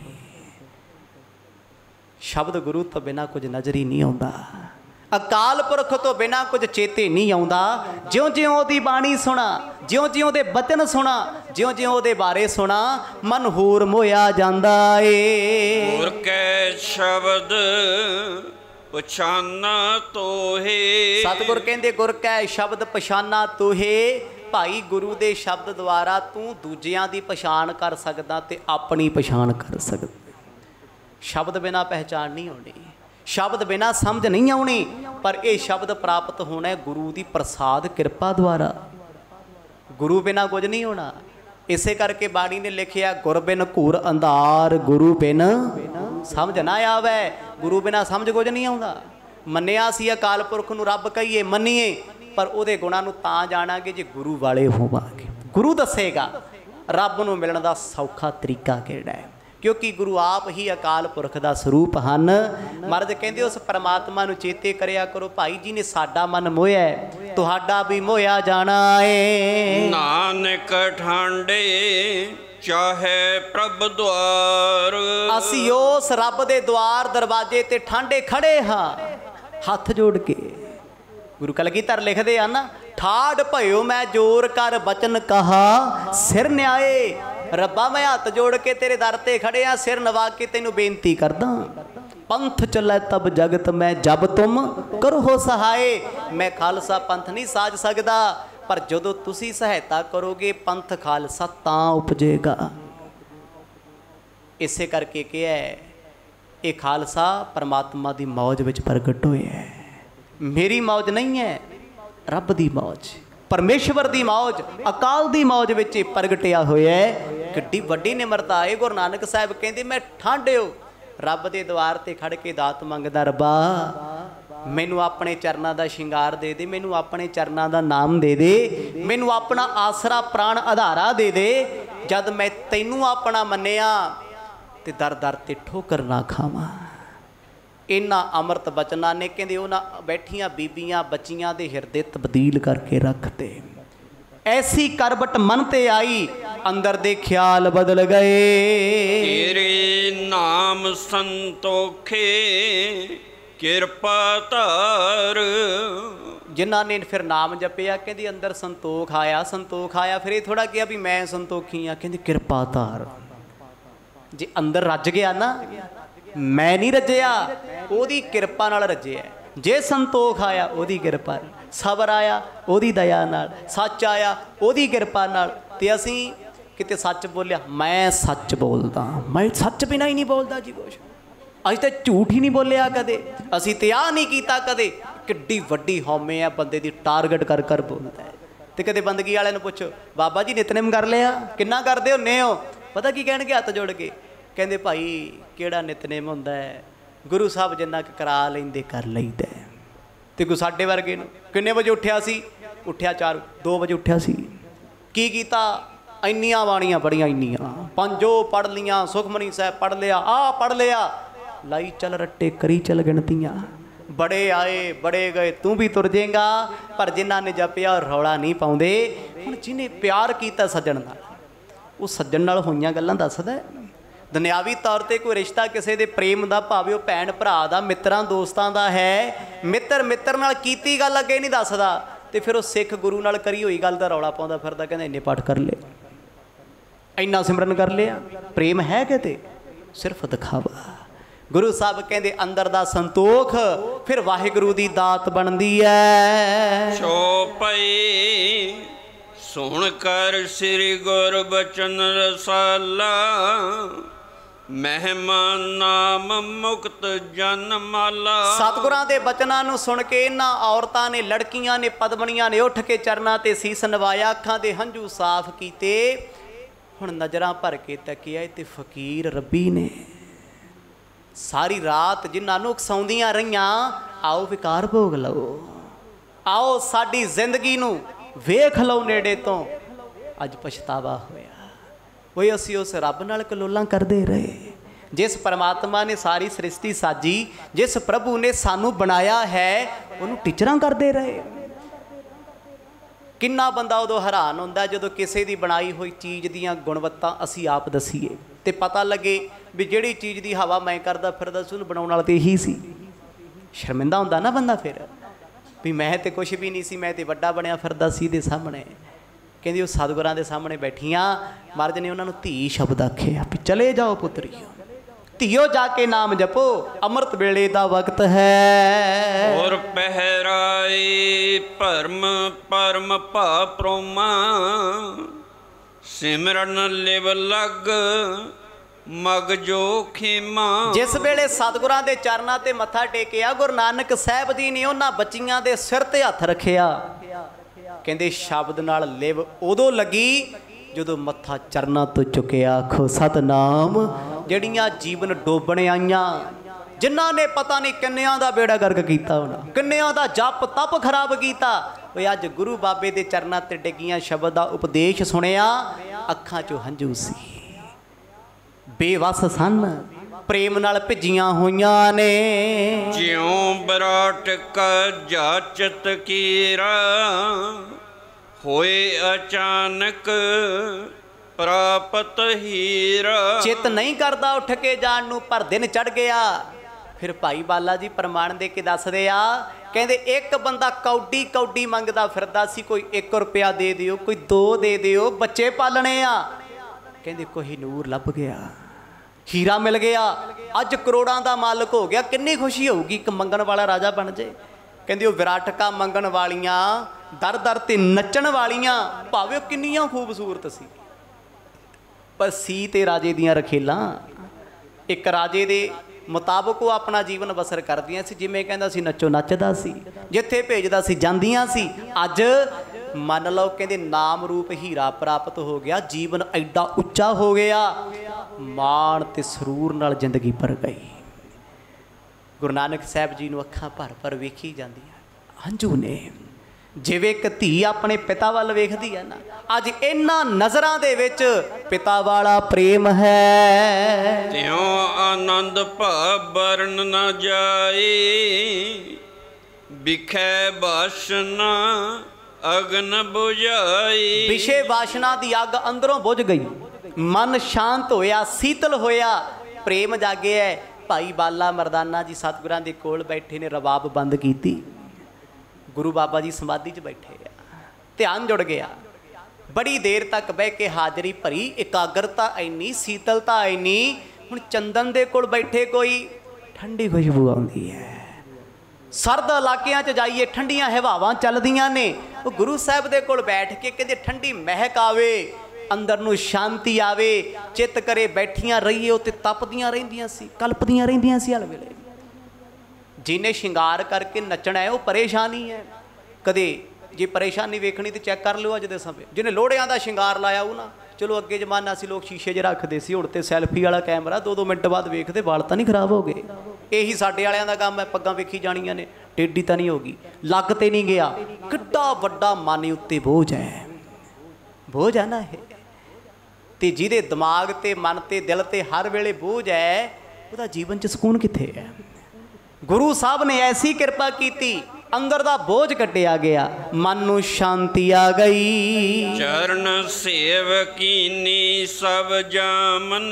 ਸ਼ਬਦ ਗੁਰੂ ਤੋਂ ਬਿਨਾ ਕੁਝ ਨਜ਼ਰ ਹੀ ਨਹੀਂ ਆਉਂਦਾ, ਅਕਾਲ ਪੁਰਖ ਤੋਂ ਬਿਨਾ ਕੁਝ ਚੇਤੇ ਨਹੀਂ ਆਉਂਦਾ। ਜਿਉਂ ਜਿਉਂ ਉਹਦੀ ਬਾਣੀ ਸੁਣਾ, ਜਿਉਂ ਜਿਉਂ ਉਹਦੇ ਬਚਨ ਸੁਣਾ, ਜਿਉਂ ਜਿਉਂ ਉਹਦੇ ਬਾਰੇ ਸੁਣਾ, ਮਨ ਹੋਰ ਮੋਇਆ ਜਾਂਦਾ ਏ। ਗੁਰ ਕੈ ਸ਼ਬਦ ਪਛਾਨਾ ਤੋਹੇ। ਸਤਿਗੁਰ ਕਹਿੰਦੇ ਗੁਰ ਕੈ ਸ਼ਬਦ ਪਛਾਨਾ ਤੋਹੇ। ਭਾਈ ਗੁਰੂ ਦੇ ਸ਼ਬਦ ਦੁਆਰਾ ਤੂੰ ਦੂਜਿਆਂ ਦੀ ਪਛਾਣ ਕਰ ਸਕਦਾ ਤੇ ਆਪਣੀ ਪਛਾਣ ਕਰ ਸਕਦਾ। ਸ਼ਬਦ ਬਿਨਾ ਪਹਿਚਾਣ ਨਹੀਂ ਆਉਣੀ, ਸ਼ਬਦ ਬਿਨਾ ਸਮਝ ਨਹੀਂ ਆਉਣੀ, ਪਰ ਇਹ ਸ਼ਬਦ ਪ੍ਰਾਪਤ ਹੋਣਾ ਗੁਰੂ ਦੀ ਪ੍ਰਸਾਦ ਕਿਰਪਾ ਦੁਆਰਾ। ਗੁਰੂ ਬਿਨਾ ਕੁਝ ਨਹੀਂ ਹੋਣਾ। ਇਸੇ ਕਰਕੇ ਬਾਣੀ ਨੇ ਲਿਖਿਆ, ਗੁਰ ਬਿਨ ਘੂਰ ਅੰਧਾਰ, ਗੁਰੂ ਬਿਨ ਸਮਝ ਨਾ ਆਵੇ। ਗੁਰੂ ਬਿਨਾ ਸਮਝ ਕੁਝ ਨਹੀਂ ਆਉਂਦਾ। ਮੰਨਿਆ ਸੀ ਅਕਾਲ ਪੁਰਖ ਨੂੰ ਰੱਬ ਕਹੀਏ, ਮੰਨੀਏ, ਪਰ ਉਹਦੇ ਗੁਣਾਂ ਨੂੰ ਤਾਂ ਜਾਣਾਂਗੇ ਜੇ ਗੁਰੂ ਵਾਲੇ ਹੋਵਾਂਗੇ। ਗੁਰੂ ਦੱਸੇਗਾ ਰੱਬ ਨੂੰ ਮਿਲਣ ਦਾ ਸੌਖਾ ਤਰੀਕਾ ਕਿਹੜਾ ਹੈ, ਕਿਉਂਕਿ ਗੁਰੂ ਆਪ ਹੀ ਅਕਾਲ ਪੁਰਖ ਦਾ ਸਰੂਪ ਹਨ। ਮਹਾਰਾਜ ਕਹਿੰਦੇ ਉਸ ਪਰਮਾਤਮਾ ਨੂੰ ਚੇਤੇ ਕਰਿਆ ਕਰੋ। ਭਾਈ ਜੀ ਨੇ ਸਾਡਾ ਮਨ ਮੋਹਿਆ, ਤੁਹਾਡਾ ਵੀ ਮੋਹਿਆ ਜਾਣਾ ਏ। ਨਾਨਕ ਠਾਂਡੇ ਚਾਹੇ ਪ੍ਰਭ ਦੁਆਰ। ਅਸੀਂ ਉਸ ਰੱਬ ਦੇ ਦੁਆਰ ਦਰਵਾਜ਼ੇ ਤੇ ਠਾਂਡੇ ਖੜੇ ਹਾਂ, ਹੱਥ ਜੋੜ ਕੇ। ਗੁਰੂ ਕਲਗੀਧਰ ਲਿਖਦੇ ਆ ਨਾ, ਠਾੜ ਭਇਓ ਮੈਂ ਜੋਰ ਕਰ ਬਚਨ ਕਹਾ, ਸਿਰ ਨਿਆਏ। ਰੱਬਾ ਮੈਂ ਹੱਥ ਜੋੜ ਕੇ ਤੇਰੇ ਦਰ ਤੇ ਖੜਿਆ, ਸਿਰ ਨਵਾ ਕੇ ਤੈਨੂੰ ਬੇਨਤੀ ਕਰਦਾ। ਪੰਥ ਚੱਲੇ ਤਬ ਜਗਤ ਮੈਂ, ਜਬ ਤੁਮ ਕਰੋ ਸਹਾਏ। ਮੈਂ ਖਾਲਸਾ ਪੰਥ ਨਹੀਂ ਸਾਜ ਸਕਦਾ, ਪਰ ਜਦੋਂ ਤੁਸੀਂ ਸਹਾਇਤਾ ਕਰੋਗੇ ਪੰਥ ਖਾਲਸਾ ਤਾਂ ਉਪਜੇਗਾ। ਇਸੇ ਕਰਕੇ ਕਿਹਾ ਇਹ ਖਾਲਸਾ ਪਰਮਾਤਮਾ ਦੀ ਮੌਜ ਵਿੱਚ ਪ੍ਰਗਟ ਹੋਇਆ ਹੈ। ਮੇਰੀ ਮੌਜ ਨਹੀਂ ਹੈ, ਰੱਬ ਦੀ ਮੌਜ, ਪਰਮੇਸ਼ਵਰ ਦੀ ਮੌਜ, ਅਕਾਲ ਦੀ ਮੌਜ ਵਿੱਚ ਪ੍ਰਗਟਿਆ ਹੋਇਆ ਹੈ। ਕਿੱਡੀ ਵੱਡੀ ਨਿਮਰਤਾ ਹੈ। ਗੁਰੂ ਨਾਨਕ ਸਾਹਿਬ ਕਹਿੰਦੇ ਮੈਂ ਠਾਂਡਿਓ ਰੱਬ ਦੇ ਦੁਆਰ ਤੇ ਖੜ ਕੇ ਦਾਤ ਮੰਗਦਾ, ਰੱਬਾ ਮੈਨੂੰ ਆਪਣੇ ਚਰਨਾਂ ਦਾ ਸ਼ਿੰਗਾਰ ਦੇ ਦੇ, ਮੈਨੂੰ ਆਪਣੇ ਚਰਨਾਂ ਦਾ ਨਾਮ ਦੇ ਦੇ, ਮੈਨੂੰ ਆਪਣਾ ਆਸਰਾ ਪ੍ਰਾਣ ਆਧਾਰਾ ਦੇ ਦੇ। ਜਦ ਮੈਂ ਤੈਨੂੰ ਆਪਣਾ ਮੰਨਿਆ ਤੇ ਦਰ ਦਰ ਤੇ ਠੋਕਰ ਨਾ ਖਾਵਾਂ। ਇਹਨਾਂ ਅੰਮ੍ਰਿਤ ਬਚਨਾਂ ਨੇ ਕਹਿੰਦੇ ਉਹਨਾਂ ਬੈਠੀਆਂ ਬੀਬੀਆਂ ਬੱਚੀਆਂ ਦੇ ਹਿਰਦੇ ਤਬਦੀਲ ਕਰਕੇ ਰੱਖਦੇ। ਐਸੀ ਕਰਵਟ ਮਨ ਤੇ ਆਈ, ਅੰਦਰ ਦੇ ਖਿਆਲ ਬਦਲ ਗਏ। ਤੇਰੇ ਨਾਮ ਸੰਤੋਖੇ ਕਿਰਪਾ ਧਾਰ। ਜਿਨ੍ਹਾਂ ਨੇ ਫਿਰ ਨਾਮ ਜਪਿਆ, ਕਹਿੰਦੀ ਅੰਦਰ ਸੰਤੋਖ ਆਇਆ, ਸੰਤੋਖ ਆਇਆ। ਫਿਰ ਇਹ ਥੋੜਾ ਕਿਹਾ ਵੀ ਮੈਂ ਸੰਤੋਖੀ ਆ, ਕਹਿੰਦੀ ਕਿਰਪਾ ਧਾਰ। ਜੇ ਅੰਦਰ ਰੱਜ ਗਿਆ ਨਾ, ਮੈਂ ਨਹੀਂ ਰੱਜਿਆ, ਉਹਦੀ ਕਿਰਪਾ ਨਾਲ ਰੱਜਿਆ। ਜੇ ਸੰਤੋਖ ਆਇਆ ਉਹਦੀ ਕਿਰਪਾ, ਸਬਰ ਆਇਆ ਉਹਦੀ ਦਇਆ ਨਾਲ, ਸੱਚ ਆਇਆ ਉਹਦੀ ਕਿਰਪਾ ਨਾਲ। ਤੇ ਅਸੀਂ ਕਿਤੇ ਸੱਚ ਬੋਲਿਆ, ਮੈਂ ਸੱਚ ਬੋਲਦਾ, ਮੈਂ ਸੱਚ ਬਿਨਾਂ ਹੀ ਨਹੀਂ ਬੋਲਦਾ ਜੀ ਕੁਛ। ਅਸੀਂ ਤਾਂ ਝੂਠ ਹੀ ਨਹੀਂ ਬੋਲਿਆ ਕਦੇ, ਅਸੀਂ ਤੇ ਆਹ ਨਹੀਂ ਕੀਤਾ ਕਦੇ। ਕਿੱਡੀ ਵੱਡੀ ਹਉਮੈ ਆ ਬੰਦੇ ਦੀ, ਟਾਰਗੇਟ ਕਰ ਕਰ ਬੋਲਦਾ ਹੈ। ਤੇ ਕਦੇ ਬੰਦਗੀ ਵਾਲਿਆਂ ਨੂੰ ਪੁੱਛੋ, ਬਾਬਾ ਜੀ ਨਿਤਨੇਮ ਕਰ ਲਿਆ, ਕਿੰਨਾ ਕਰਦੇ ਹੁੰਦੇ ਹੋ? ਪਤਾ ਕੀ ਕਹਿਣਗੇ ਹੱਥ ਜੋੜ ਕੇ, ਕਹਿੰਦੇ ਭਾਈ ਕਿਹੜਾ ਨਿਤਨੇਮ ਹੁੰਦਾ ਹੈ, ਗੁਰੂ ਸਾਹਿਬ ਜਿੰਨਾ ਕੁ ਕਰਾ ਲੈਂਦੇ ਕਰ ਲਈਦਾ। ਤੇ ਕੋਈ ਸਾਡੇ ਵਰਗੇ ਨੂੰ ਕਿੰਨੇ ਵਜੇ ਉੱਠਿਆ ਸੀ? ਉੱਠਿਆ 2 ਵਜੇ ਉੱਠਿਆ ਸੀ। ਕੀ ਕੀਤਾ? ਇੰਨੀਆਂ ਬਾਣੀਆਂ ਪੜ੍ਹੀਆਂ, ਇੰਨੀਆਂ ਪੰਜੋ ਪੜ੍ਹ ਲੀਆਂ, ਸੁਖਮਨੀ ਸਾਹਿਬ ਪੜ੍ਹ ਲਿਆ, ਆਹ ਪੜ੍ਹ ਲਿਆ, ਲਾਈ ਚੱਲ ਰੱਟੇ ਕਰੀ ਚੱਲ ਗਿਣਤੀਆਂ। ਬੜੇ ਆਏ ਬੜੇ ਗਏ, ਤੂੰ ਵੀ ਤੁਰ ਜਾਏਗਾ। ਪਰ ਜਿਨ੍ਹਾਂ ਨੇ ਜਪਿਆ ਰੌਲਾ ਨਹੀਂ ਪਾਉਂਦੇ। ਹੁਣ ਜਿਹਨੇ ਪਿਆਰ ਕੀਤਾ ਸੱਜਣ ਨਾਲ, ਉਹ ਸੱਜਣ ਨਾਲ ਹੋਈਆਂ ਗੱਲਾਂ ਦੱਸਦਾ। ਦੁਨਿਆਵੀ ਤੌਰ ਤੇ ਕੋਈ ਰਿਸ਼ਤਾ ਕਿਸੇ ਦੇ ਪ੍ਰੇਮ ਦਾ, ਭਾਵੇਂ ਉਹ ਭੈਣ ਭਰਾ ਦਾ, ਮਿੱਤਰਾਂ ਦੋਸਤਾਂ ਦਾ ਹੈ, ਮਿੱਤਰ ਮਿੱਤਰ ਨਾਲ ਕੀਤੀ ਗੱਲ ਅੱਗੇ ਨਹੀਂ ਦੱਸਦਾ, ਤੇ ਫਿਰ ਉਹ ਸਿੱਖ ਗੁਰੂ ਨਾਲ ਕਰੀ ਹੋਈ ਗੱਲ ਦਾ ਰੌਲਾ ਪਾਉਂਦਾ ਫਿਰਦਾ, ਕਹਿੰਦਾ ਇੰਨੇ ਪਾਠ ਕਰ ਲਏ, ਇੰਨਾ ਸਿਮਰਨ ਕਰ ਲਿਆ। ਪ੍ਰੇਮ ਹੈ ਕਿਤੇ? ਸਿਰਫ ਦਿਖਾਵਾ। ਗੁਰੂ ਸਾਹਿਬ ਕਹਿੰਦੇ ਅੰਦਰ ਦਾ ਸੰਤੋਖ ਫਿਰ ਵਾਹਿਗੁਰੂ ਦੀ ਦਾਤ ਬਣਦੀ ਹੈ। ਚੌਪਈ ਸੁਣ ਕਰ ਸ੍ਰੀ ਗੁਰ ਬਚਨ ਰਸਾਲਾ, ਮਹਿਮਾ ਨਾਮ ਮੁਕਤ ਜਨ ਮਾਲਾ। ਸਤਿਗੁਰਾਂ ਦੇ ਬਚਨਾਂ ਨੂੰ ਸੁਣ ਕੇ ਇਹਨਾਂ ਔਰਤਾਂ ਨੇ, ਲੜਕੀਆਂ ਨੇ, ਪਦਮਣੀਆਂ ਨੇ ਉੱਠ ਕੇ ਚਰਨਾਂ ਤੇ ਸੀਸ ਨਵਾਇਆ, ਅੱਖਾਂ ਦੇ ਹੰਝੂ ਸਾਫ਼ ਕੀਤੇ। ਹੁਣ ਨਜ਼ਰਾਂ ਭਰ ਕੇ ਤੱਕਿਆ ਤੇ ਫਕੀਰ ਰੱਬੀ ਨੇ ਸਾਰੀ ਰਾਤ ਜਿਨ੍ਹਾਂ ਨੂੰ ਉਕਸਾਉਂਦੀਆਂ ਰਹੀਆਂ, ਆਓ ਵਿਕਾਰ ਭੋਗ ਲਓ, ਆਓ ਸਾਡੀ ਜ਼ਿੰਦਗੀ ਨੂੰ ਵੇਖ ਲਓ ਨੇੜੇ ਤੋਂ। ਅੱਜ ਪਛਤਾਵਾ ਹੋਇਆ, ਓਏ ਅਸੀਂ ਉਸ ਰੱਬ ਨਾਲ ਕਲੋਲਾਂ ਕਰਦੇ ਰਹੇ, ਜਿਸ ਪਰਮਾਤਮਾ ਨੇ ਸਾਰੀ ਸ੍ਰਿਸ਼ਟੀ ਸਾਜੀ, ਜਿਸ ਪ੍ਰਭੂ ਨੇ ਸਾਨੂੰ ਬਣਾਇਆ ਹੈ, ਉਹਨੂੰ ਟੀਚਰਾਂ ਕਰਦੇ ਰਹੇ। ਕਿੰਨਾ ਬੰਦਾ ਉਦੋਂ ਹੈਰਾਨ ਹੁੰਦਾ ਜਦੋਂ ਕਿਸੇ ਦੀ ਬਣਾਈ ਹੋਈ ਚੀਜ਼ ਦੀਆਂ ਗੁਣਵੱਤਾ ਅਸੀਂ ਆਪ ਦਸੀਏ ਤੇ ਪਤਾ ਲੱਗੇ ਵੀ ਜਿਹੜੀ ਚੀਜ਼ ਦੀ ਹਵਾ ਮੈਂ ਕਰਦਾ ਫਿਰਦਾ ਸੀ ਉਹਨੂੰ ਬਣਾਉਣ ਵਾਲਾ ਤੇ ਇਹੀ ਸੀ। ਸ਼ਰਮਿੰਦਾ ਹੁੰਦਾ ਨਾ ਬੰਦਾ ਫਿਰ ਵੀ ਮੈਂ ਤੇ ਕੁਛ ਵੀ ਨਹੀਂ ਸੀ, ਮੈਂ ਤੇ ਵੱਡਾ ਬਣਿਆ ਫਿਰਦਾ ਸੀ ਇਹਦੇ ਸਾਹਮਣੇ। ਕਹਿੰਦੀ ਉਹ ਸਤਿਗੁਰਾਂ ਦੇ ਸਾਹਮਣੇ ਬੈਠੀਆਂ, ਮਹਾਰਾਜ ਨੇ ਉਹਨਾਂ ਨੂੰ ਧੀ ਸ਼ਬਦ ਆਖਿਆ ਵੀ ਚਲੇ ਜਾਓ ਪੁੱਤਰੀਓ, ਧੀਓ ਜਾ ਕੇ ਨਾਮ ਜਪੋ, ਅੰਮ੍ਰਿਤ ਵੇਲੇ ਦਾ ਵਕਤ ਹੈ। ਔਰ ਪਹਿਰਾਏ ਭਰਮ ਪਰਮ ਭਾ ਪ੍ਰੋਮਾ, ਸਿਮਰਨ ਲਿਵ ਲਗ ਮਗ ਜੋ ਖੇਮਾ। ਜਿਸ ਵੇਲੇ ਸਤਿਗੁਰਾਂ ਦੇ ਚਰਨਾਂ ਤੇ ਮੱਥਾ ਟੇਕਿਆ, ਗੁਰੂ ਨਾਨਕ ਸਾਹਿਬ ਜੀ ਨੇ ਉਹਨਾਂ ਬੱਚੀਆਂ ਦੇ ਸਿਰ ਤੇ ਹੱਥ ਰੱਖਿਆ। ਕਹਿੰਦੇ ਸ਼ਬਦ ਨਾਲ ਲਿਵ ਉਦੋਂ ਲੱਗੀ ਜਦੋਂ ਮੱਥਾ ਚਰਨਾਂ ਤੋਂ ਚੁੱਕਿਆ। ਆਖੋ ਸਤਨਾਮ। ਜਿਹੜੀਆਂ ਜੀਵਨ ਡੋਬਣ ਆਈਆਂ, ਜਿਨ੍ਹਾਂ ਨੇ ਪਤਾ ਨਹੀਂ ਕਿੰਨਿਆਂ ਦਾ ਬੇੜਾ ਗਰਕ ਕੀਤਾ ਹੋਣਾ, ਕਿੰਨਿਆਂ ਦਾ ਜਪ ਤਪ ਖਰਾਬ ਕੀਤਾ, ਓਏ ਅੱਜ ਗੁਰੂ ਬਾਬੇ ਦੇ ਚਰਨਾਂ ਤੇ ਡਿੱਗੀਆਂ, ਸ਼ਬਦ ਦਾ ਉਪਦੇਸ਼ ਸੁਣਿਆ, ਅੱਖਾਂ 'ਚੋਂ ਹੰਝੂ ਸੀ, ਬੇਵੱਸ ਸਨ, ਪ੍ਰੇਮ ਨਾਲ ਭਿੱਜੀਆਂ ਹੋਈਆਂ ਨੇ। ਜਿਉਂ ਬਰਾਟ ਕਾ ਜਾਚਤ ਕੀਰਾ, ਹੋਏ ਅਚਾਨਕ ਪ੍ਰਾਪਤ ਹੀਰਾ। ਚਿੱਤ ਨਹੀਂ ਕਰਦਾ ਉੱਠ ਕੇ ਜਾਣ ਨੂੰ, ਪਰ ਦਿਨ ਚੜ ਗਿਆ। ਫਿਰ ਭਾਈ ਬਾਲਾ ਜੀ ਪ੍ਰਮਾਣ ਦੇ ਕੇ ਦੱਸਦੇ ਆ, ਕਹਿੰਦੇ ਇੱਕ ਬੰਦਾ ਕੌਡੀ ਕੌਡੀ ਮੰਗਦਾ ਫਿਰਦਾ ਸੀ, ਕੋਈ 1 ਰੁਪਇਆ ਦੇ ਦਿਓ, ਕੋਈ 2 ਦੇ ਦਿਓ, ਬੱਚੇ ਪਾਲਣੇ ਆ। ਕਹਿੰਦੇ ਕੋਹੀਨੂਰ ਲੱਭ ਗਿਆ, ਹੀਰਾ ਮਿਲ ਗਿਆ, ਅੱਜ ਕਰੋੜਾਂ ਦਾ ਮਾਲਕ ਹੋ ਗਿਆ, ਕਿੰਨੀ ਖੁਸ਼ੀ ਹੋਊਗੀ ਇੱਕ ਮੰਗਣ ਵਾਲਾ ਰਾਜਾ ਬਣ ਜੇ। ਕਹਿੰਦੇ ਉਹ ਵਿਰਾਟਕਾ ਮੰਗਣ ਵਾਲੀਆਂ, ਦਰ ਦਰ ਤੇ ਨੱਚਣ ਵਾਲੀਆਂ, ਭਾਵੇਂ ਉਹ ਕਿੰਨੀਆਂ ਖੂਬਸੂਰਤ ਸੀ, ਪਰ ਸੀ ਤੇ ਰਾਜੇ ਦੀਆਂ ਰਖੇਲਾਂ। ਇੱਕ ਰਾਜੇ ਦੇ ਮੁਤਾਬਕ ਉਹ ਆਪਣਾ ਜੀਵਨ ਬਸਰ ਕਰਦੀਆਂ ਸੀ, ਜਿਵੇਂ ਕਹਿੰਦਾ ਸੀ ਨੱਚੋ ਨੱਚਦਾ ਸੀ, ਜਿੱਥੇ ਭੇਜਦਾ ਸੀ ਜਾਂਦੀਆਂ ਸੀ। ਅੱਜ ਮੰਨ ਲਓ ਕਹਿੰਦੇ ਨਾਮ ਰੂਪ ਹੀਰਾ ਪ੍ਰਾਪਤ ਹੋ ਗਿਆ, ਜੀਵਨ ਐਡਾ ਉੱਚਾ ਹੋ ਗਿਆ, ਮਾਣ ਤੇ ਸਰੂਰ ਨਾਲ ਜ਼ਿੰਦਗੀ ਭਰ ਗਈ। ਗੁਰੂ ਨਾਨਕ ਸਾਹਿਬ ਜੀ ਨੂੰ ਅੱਖਾਂ ਭਰ ਭਰ ਵੇਖੀ ਜਾਂਦੀਆਂ, ਹੰਝੂ ਨੇ। ਜਿਵੇਂ ਇੱਕ ਧੀ ਆਪਣੇ ਪਿਤਾ ਵੱਲ ਵੇਖਦੀ ਹੈ ਨਾ, ਅੱਜ ਇਹਨਾਂ ਨਜ਼ਰਾਂ ਦੇ ਵਿੱਚ ਪਿਤਾ ਵਾਲਾ ਪ੍ਰੇਮ ਹੈ। ਤਿਉ ਆਨੰਦ ਭਾਵ ਵਰਨ ਨਾ ਜਾਏ, ਵਿਖੇ ਬਾਸ਼ਨਾ ਅਗਨ ਬੁਝਾਈ। ਵਿਸ਼ੇ ਵਾਸ਼ਨਾ ਦੀ ਅੱਗ ਅੰਦਰੋਂ ਬੁਝ ਗਈ, ਮਨ ਸ਼ਾਂਤ ਹੋਇਆ, ਸੀਤਲ ਹੋਇਆ, ਪ੍ਰੇਮ ਜਾਗਿਆ। ਭਾਈ ਬਾਲਾ ਮਰਦਾਨਾ ਜੀ ਸਤਿਗੁਰਾਂ ਦੇ ਕੋਲ ਬੈਠੇ ਨੇ, ਰਬਾਬ ਬੰਦ ਕੀਤੀ, ਗੁਰੂ ਬਾਬਾ ਜੀ ਸਮਾਧੀ 'ਚ ਬੈਠੇ ਆ, ਧਿਆਨ ਜੁੜ ਗਿਆ। ਬੜੀ ਦੇਰ ਤੱਕ ਬਹਿ ਕੇ ਹਾਜ਼ਰੀ ਭਰੀ, ਇਕਾਗਰਤਾ ਇੰਨੀ, ਸੀਤਲਤਾ ਇੰਨੀ। ਹੁਣ ਚੰਦਨ ਦੇ ਕੋਲ ਬੈਠੇ, ਕੋਈ ਠੰਡੀ ਖੁਸ਼ਬੂ ਆਉਂਦੀ ਹੈ। ਸਰਦ ਇਲਾਕਿਆਂ 'ਚ ਜਾਈਏ, ਠੰਡੀਆਂ ਹਵਾਵਾਂ ਚੱਲਦੀਆਂ ਨੇ, ਉਹ ਗੁਰੂ ਸਾਹਿਬ ਦੇ ਕੋਲ ਬੈਠ ਕੇ ਕਹਿੰਦੇ ਠੰਡੀ ਮਹਿਕ ਆਵੇ, ਅੰਦਰ ਨੂੰ ਸ਼ਾਂਤੀ ਆਵੇ, ਚਿੱਤ ਕਰੇ ਬੈਠੀਆਂ ਰਹੀਏ। ਉੱਤੇ ਤਪਦੀਆਂ ਰਹਿੰਦੀਆਂ ਸੀ, ਕਲਪਦੀਆਂ ਰਹਿੰਦੀਆਂ ਸੀ ਹਰ ਵੇਲੇ। ਜਿਹਨੇ ਸ਼ਿੰਗਾਰ ਕਰਕੇ ਨੱਚਣਾ ਹੈ ਉਹ ਪਰੇਸ਼ਾਨੀ ਹੈ। ਕਦੇ ਜੇ ਪਰੇਸ਼ਾਨੀ ਵੇਖਣੀ ਤੇ ਚੈੱਕ ਕਰ ਲਿਓ ਅੱਜ ਦੇ ਸਮੇਂ। ਜਿਹਨੇ ਲੋੜਿਆਂ ਦਾ ਸ਼ਿੰਗਾਰ ਲਾਇਆ ਉਹ ਨਾ, ਚਲੋ ਅੱਗੇ ਜ਼ਮਾਨਾ ਸੀ ਲੋਕ ਸ਼ੀਸ਼ੇ 'ਚ ਰੱਖਦੇ ਸੀ, ਹੁਣ ਤੇ ਸੈਲਫੀ ਵਾਲਾ ਕੈਮਰਾ, 2-2 ਮਿੰਟ ਬਾਅਦ ਵੇਖਦੇ, ਵਾਲ ਤਾਂ ਨਹੀਂ ਖਰਾਬ ਹੋ ਗਏ। ਇਹੀ ਸਾਡੇ ਵਾਲਿਆਂ ਦਾ ਕੰਮ ਹੈ, ਪੱਗਾਂ ਵੇਖੀ ਜਾਣੀਆਂ ਨੇ, ਟੇਢੀ ਤਾਂ ਨਹੀਂ ਹੋ ਗਈ, ਲੱਗ ਤੇ ਨਹੀਂ ਗਿਆ। ਕਿੱਡਾ ਵੱਡਾ ਮਨ ਉੱਤੇ ਬੋਝ ਹੈ, ਬੋਝ ਹੈ ਨਾ ਇਹ। ਤੇ ਜਿਹਦੇ ਦਿਮਾਗ ਤੇ ਮਨ ਤੇ ਦਿਲ ਤੇ ਹਰ ਵੇਲੇ ਬੋਝ ਹੈ, ਉਹਦਾ ਜੀਵਨ 'ਚ ਸਕੂਨ ਕਿੱਥੇ ਹੈ। ਗੁਰੂ ਸਾਹਿਬ ਨੇ ਐਸੀ ਕਿਰਪਾ ਕੀਤੀ, अंदर दा बोझ कटिया गया, मन नू शांति आ गई। चरण सेवकीनी सब जामन,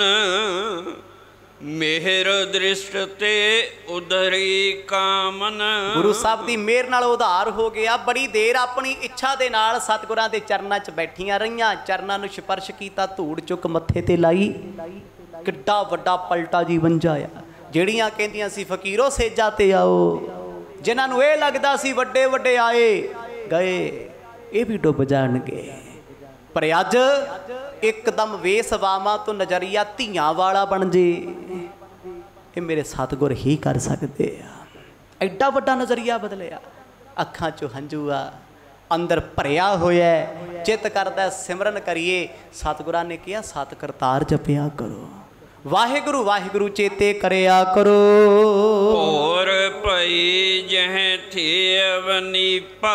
मेहर दृष्ट ते उधरी कामन। गुरु साहब दी मेहर नाल उधार हो गया। बड़ी देर अपनी इच्छा दे नाल सतगुरां दे चरनां च बैठियां रहियां, चरनां नू स्पर्श कीता, धूड़ चुक मत्थे ते लाई। किड्डा वड्डा पलटा जीवन जाया। ਜਿਹੜੀਆਂ ਕਹਿੰਦੀਆਂ ਸੀ ਫਕੀਰੋ ਸੇਜਾ ਤੇ ਆਓ, ਜਿਨ੍ਹਾਂ ਨੂੰ ਇਹ ਲੱਗਦਾ ਸੀ ਵੱਡੇ ਵੱਡੇ ਆਏ ਗਏ, ਇਹ ਵੀ ਡੁੱਬ ਜਾਣਗੇ। ਪਰ ਅੱਜ ਇੱਕਦਮ ਵੇਸਵਾਵਾਂ ਤੋਂ ਨਜ਼ਰੀਆ ਧੀਆਂ ਵਾਲਾ ਬਣ ਜੇ, ਇਹ ਮੇਰੇ ਸਤਿਗੁਰ ਹੀ ਕਰ ਸਕਦੇ ਆ। ਐਡਾ ਵੱਡਾ ਨਜ਼ਰੀਆ ਬਦਲਿਆ। ਅੱਖਾਂ 'ਚੋਂ ਹੰਝੂ ਆ, ਅੰਦਰ ਭਰਿਆ ਹੋਇਆ, ਚਿੱਤ ਕਰਦਾ ਸਿਮਰਨ ਕਰੀਏ। ਸਤਿਗੁਰਾਂ ਨੇ ਕਿਹਾ ਸਤ ਕਰਤਾਰ ਜਪਿਆ ਕਰੋ, ਵਾਹਿਗੁਰੂ ਵਾਹਿਗੁਰੂ ਚੇਤੇ ਕਰਿਆ ਕਰੋ। ਹੋਰ ਭਈ ਜਹ ਥੀ ਅਵਨੀਪਾ,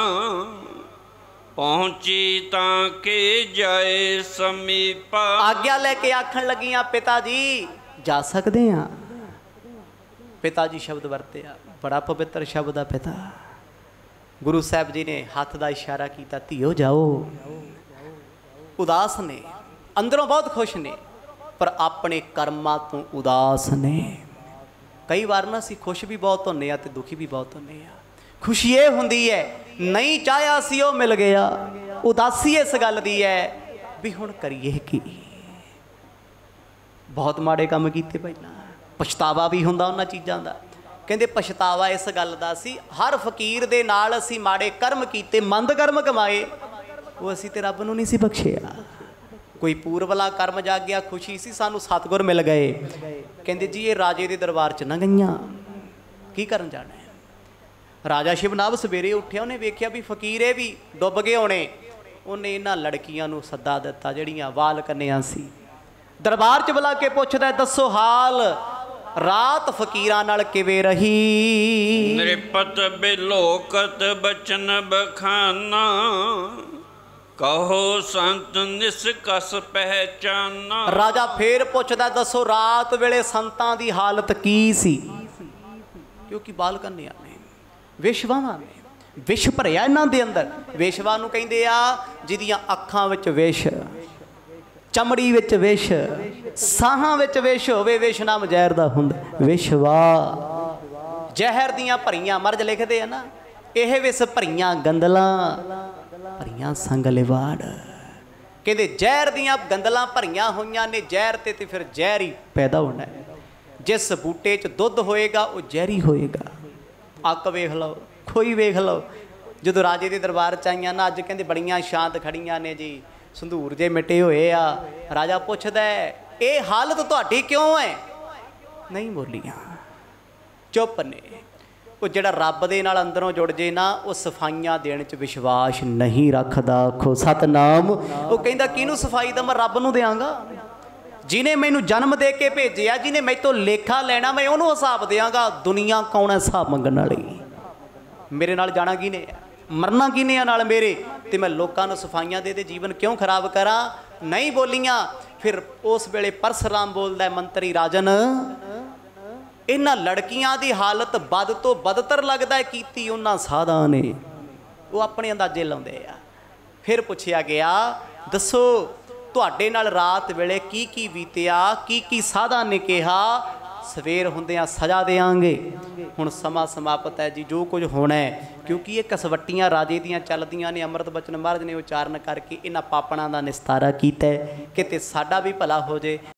ਪਹੁੰਚੀ ਤਾਂ ਕਿ ਜਾਏ ਸਮੀਪਾ। ਆਗਿਆ ਲੈ ਕੇ ਆਖਣ ਲੱਗੀਆਂ ਪਿਤਾ ਜੀ ਜਾ ਸਕਦੇ ਆ। ਪਿਤਾ ਜੀ ਸ਼ਬਦ ਵਰਤਿਆ, ਬੜਾ ਪਵਿੱਤਰ ਸ਼ਬਦ ਆ ਪਿਤਾ। ਗੁਰੂ ਸਾਹਿਬ ਜੀ ਨੇ ਹੱਥ ਦਾ ਇਸ਼ਾਰਾ ਕੀਤਾ, ਧੀਓ ਜਾਓ। ਉਦਾਸ ਨੇ, ਅੰਦਰੋਂ ਬਹੁਤ ਖੁਸ਼ ਨੇ, ਪਰ ਆਪਣੇ ਕਰਮਾਂ ਤੋਂ ਉਦਾਸ ਨੇ। ਕਈ ਵਾਰ ਨਾ ਅਸੀਂ ਖੁਸ਼ ਵੀ ਬਹੁਤ ਹੁੰਦੇ ਆ ਤੇ ਦੁਖੀ ਵੀ ਬਹੁਤ ਹੁੰਦੇ ਆ। ਖੁਸ਼ੀ ਇਹ ਹੁੰਦੀ ਹੈ ਨਹੀਂ ਚਾਹਿਆ ਸੀ ਉਹ ਮਿਲ ਗਿਆ, ਉਦਾਸੀ ਇਸ ਗੱਲ ਦੀ ਹੈ ਵੀ ਹੁਣ ਕਰੀਏ ਕੀ। ਬਹੁਤ ਮਾੜੇ ਕੰਮ ਕੀਤੇ ਪਹਿਲਾਂ, ਪਛਤਾਵਾ ਵੀ ਹੁੰਦਾ ਉਹਨਾਂ ਚੀਜ਼ਾਂ ਦਾ। ਕਹਿੰਦੇ ਪਛਤਾਵਾ ਇਸ ਗੱਲ ਦਾ ਸੀ, ਹਰ ਫਕੀਰ ਦੇ ਨਾਲ ਅਸੀਂ ਮਾੜੇ ਕਰਮ ਕੀਤੇ, ਮੰਦ ਕਰਮ ਕਮਾਏ, ਉਹ ਅਸੀਂ ਤੇ ਰੱਬ ਨੂੰ ਨਹੀਂ ਸੀ ਬਖਸ਼ਿਆ। ਕੋਈ ਪੂਰਬਲਾ ਕਰਮ ਜਾਗਿਆ, ਖੁਸ਼ੀ ਸੀ ਸਾਨੂੰ ਸਤਿਗੁਰ ਮਿਲ ਗਏ। ਕਹਿੰਦੇ ਜੀ ਇਹ ਰਾਜੇ ਦੇ ਦਰਬਾਰ 'ਚ ਨਾ ਗਈਆਂ, ਕੀ ਕਰਨ ਜਾਣਾ ਹੈ। ਰਾਜਾ ਸ਼ਿਵਨਾਭ ਸਵੇਰੇ ਉੱਠਿਆ, ਉਹਨੇ ਵੇਖਿਆ ਵੀ ਫਕੀਰ ਇਹ ਵੀ ਡੁੱਬ ਗਏ ਹੋਣੇ। ਉਹਨੇ ਇਹਨਾਂ ਲੜਕੀਆਂ ਨੂੰ ਸੱਦਾ ਦਿੱਤਾ ਜਿਹੜੀਆਂ ਵਾਲ ਕੰਨਿਆਂ ਸੀ। ਦਰਬਾਰ 'ਚ ਬੁਲਾ ਕੇ ਪੁੱਛਦਾ, ਦੱਸੋ ਹਾਲ ਰਾਤ ਫਕੀਰਾਂ ਨਾਲ ਕਿਵੇਂ ਰਹੀ। ਨਿਰਪਤ ਬਿਲੋਕਤ ਬਚਨ ਬਖਾਨਾ, ਕਹੋ ਸੰਤ ਨਿਸਕਸ ਪਹਿਚਾਨਾ। ਰਾਜਾ ਫੇਰ ਪੁੱਛਦਾ, ਦੱਸੋ ਰਾਤ ਵੇਲੇ ਸੰਤਾਂ ਦੀ ਹਾਲਤ ਕੀ ਸੀ। ਕਿਉਂਕਿ ਬਾਲ ਕੰਨਿਆਂ ਨੇ, ਵਿਸ਼ਵਾਵਾਂ ਨੇ, ਵਿਸ਼ ਭਰਿਆ ਇਹਨਾਂ ਦੇ ਅੰਦਰ। ਵਿਸ਼ਵਾ ਨੂੰ ਕਹਿੰਦੇ ਆ ਜਿਹਦੀਆਂ ਅੱਖਾਂ ਵਿੱਚ ਵਿਸ਼, ਚਮੜੀ ਵਿੱਚ ਵਿਸ਼, ਸਾਹਾਂ ਵਿੱਚ ਵਿਸ਼ ਹੋਵੇ। ਵਿਸ਼ ਨਾਮ ਜ਼ਹਿਰ ਦਾ ਹੁੰਦਾ, ਵਿਸ਼ਵਾ ਜ਼ਹਿਰ ਦੀਆਂ ਭਰੀਆਂ। ਮਰਜ ਲਿਖਦੇ ਆ ਨਾ, ਇਹ ਵਿਸ ਭਰੀਆਂ ਗੰਦਲਾਂ, ਭਰੀਆਂ ਸੰਗ ਲਿਵਾੜ। ਕਹਿੰਦੇ ਜ਼ਹਿਰ ਦੀਆਂ ਗੰਦਲਾਂ ਭਰੀਆਂ ਹੋਈਆਂ ਨੇ। ਜ਼ਹਿਰ ਤੇ ਫਿਰ ਜ਼ਹਿਰ ਹੀ ਪੈਦਾ ਹੋਣਾ ਹੈ। ਜਿਸ ਬੂਟੇ 'ਚ ਦੁੱਧ ਹੋਏਗਾ ਉਹ ਜ਼ਹਿਰੀ ਹੋਏਗਾ। ਅੱਕ ਵੇਖ ਲਓ, ਖੋਈ ਵੇਖ ਲਓ। ਜਦੋਂ ਰਾਜੇ ਦੇ ਦਰਬਾਰ 'ਚ ਆਈਆਂ ਨਾ, ਅੱਜ ਕਹਿੰਦੇ ਬੜੀਆਂ ਸ਼ਾਂਤ ਖੜੀਆਂ ਨੇ ਜੀ, ਸੰਧੂਰ ਜੇ ਮਿਟੇ ਹੋਏ ਆ। ਰਾਜਾ ਪੁੱਛਦਾ ਇਹ ਹਾਲਤ ਤੁਹਾਡੀ ਕਿਉਂ ਹੈ। ਨਹੀਂ ਬੋਲੀਆਂ, ਚੁੱਪ ਨੇ। ਉਹ ਜਿਹੜਾ ਰੱਬ ਦੇ ਨਾਲ ਅੰਦਰੋਂ ਜੁੜ ਜੇ ਨਾ, ਉਹ ਸਫਾਈਆਂ ਦੇਣ 'ਚ ਵਿਸ਼ਵਾਸ ਨਹੀਂ ਰੱਖਦਾ। ਆਖੋ ਸਤਨਾਮ। ਉਹ ਕਹਿੰਦਾ ਕਿਹਨੂੰ ਸਫਾਈ ਦੇਵਾਂ, ਰੱਬ ਨੂੰ ਦਿਆਂਗਾ। ਜਿਹਨੇ ਮੈਨੂੰ ਜਨਮ ਦੇ ਕੇ ਭੇਜਿਆ, ਜਿਹਨੇ ਮੈਥੋਂ ਲੇਖਾ ਲੈਣਾ, ਮੈਂ ਉਹਨੂੰ ਹਿਸਾਬ ਦਿਆਂਗਾ। ਦੁਨੀਆ ਕੌਣ ਹੈ ਹਿਸਾਬ ਮੰਗਣ ਵਾਲੀ। ਮੇਰੇ ਨਾਲ ਜਾਣਾ ਕਿਹਨੇ ਆ, ਮਰਨਾ ਕਿਹਨੇ ਆ ਨਾਲ ਮੇਰੇ, ਤੇ ਮੈਂ ਲੋਕਾਂ ਨੂੰ ਸਫਾਈਆਂ ਦੇ ਜੀਵਨ ਕਿਉਂ ਖਰਾਬ ਕਰਾਂ। ਨਹੀਂ ਬੋਲੀਆਂ। ਫਿਰ ਉਸ ਵੇਲੇ ਪਰਸਰਾਮ ਬੋਲਦਾ, ਮੰਤਰੀ ਰਾਜਨ, ਇਹਨਾਂ ਲੜਕੀਆਂ ਦੀ ਹਾਲਤ ਬਦ ਤੋਂ ਬਦਤਰ ਲੱਗਦਾ ਹੈ ਕੀਤੀ ਉਹਨਾਂ ਸਾਧਾਂ ਨੇ। ਉਹ ਆਪਣੇ ਅੰਦਾਜ਼ੇ ਲਾਉਂਦੇ ਆ। ਫਿਰ ਪੁੱਛਿਆ ਗਿਆ, ਦੱਸੋ ਤੁਹਾਡੇ ਨਾਲ ਰਾਤ ਵੇਲੇ ਕੀ ਕੀ ਬੀਤਿਆ, ਕੀ ਕੀ ਸਾਧਾਂ ਨੇ ਕਿਹਾ। ਸਵੇਰ ਹੁੰਦਿਆਂ ਸਜ਼ਾ ਦੇਵਾਂਗੇ। ਹੁਣ ਸਮਾਂ ਸਮਾਪਤ ਹੈ ਜੀ, ਜੋ ਕੁਝ ਹੋਣਾ ਹੈ। ਕਿਉਂਕਿ ਇਹ ਕਸਵੱਟੀਆਂ ਰਾਜੇ ਦੀਆਂ ਚੱਲਦੀਆਂ ਨੇ। ਅੰਮ੍ਰਿਤ ਬਚਨ ਮਹਾਰਾਜ ਨੇ ਉਚਾਰਨ ਕਰਕੇ ਇਹਨਾਂ ਪਾਪਣਾਂ ਦਾ ਨਿਸਤਾਰਾ ਕੀਤਾ, ਕਿਤੇ ਸਾਡਾ ਵੀ ਭਲਾ ਹੋ ਜੇ।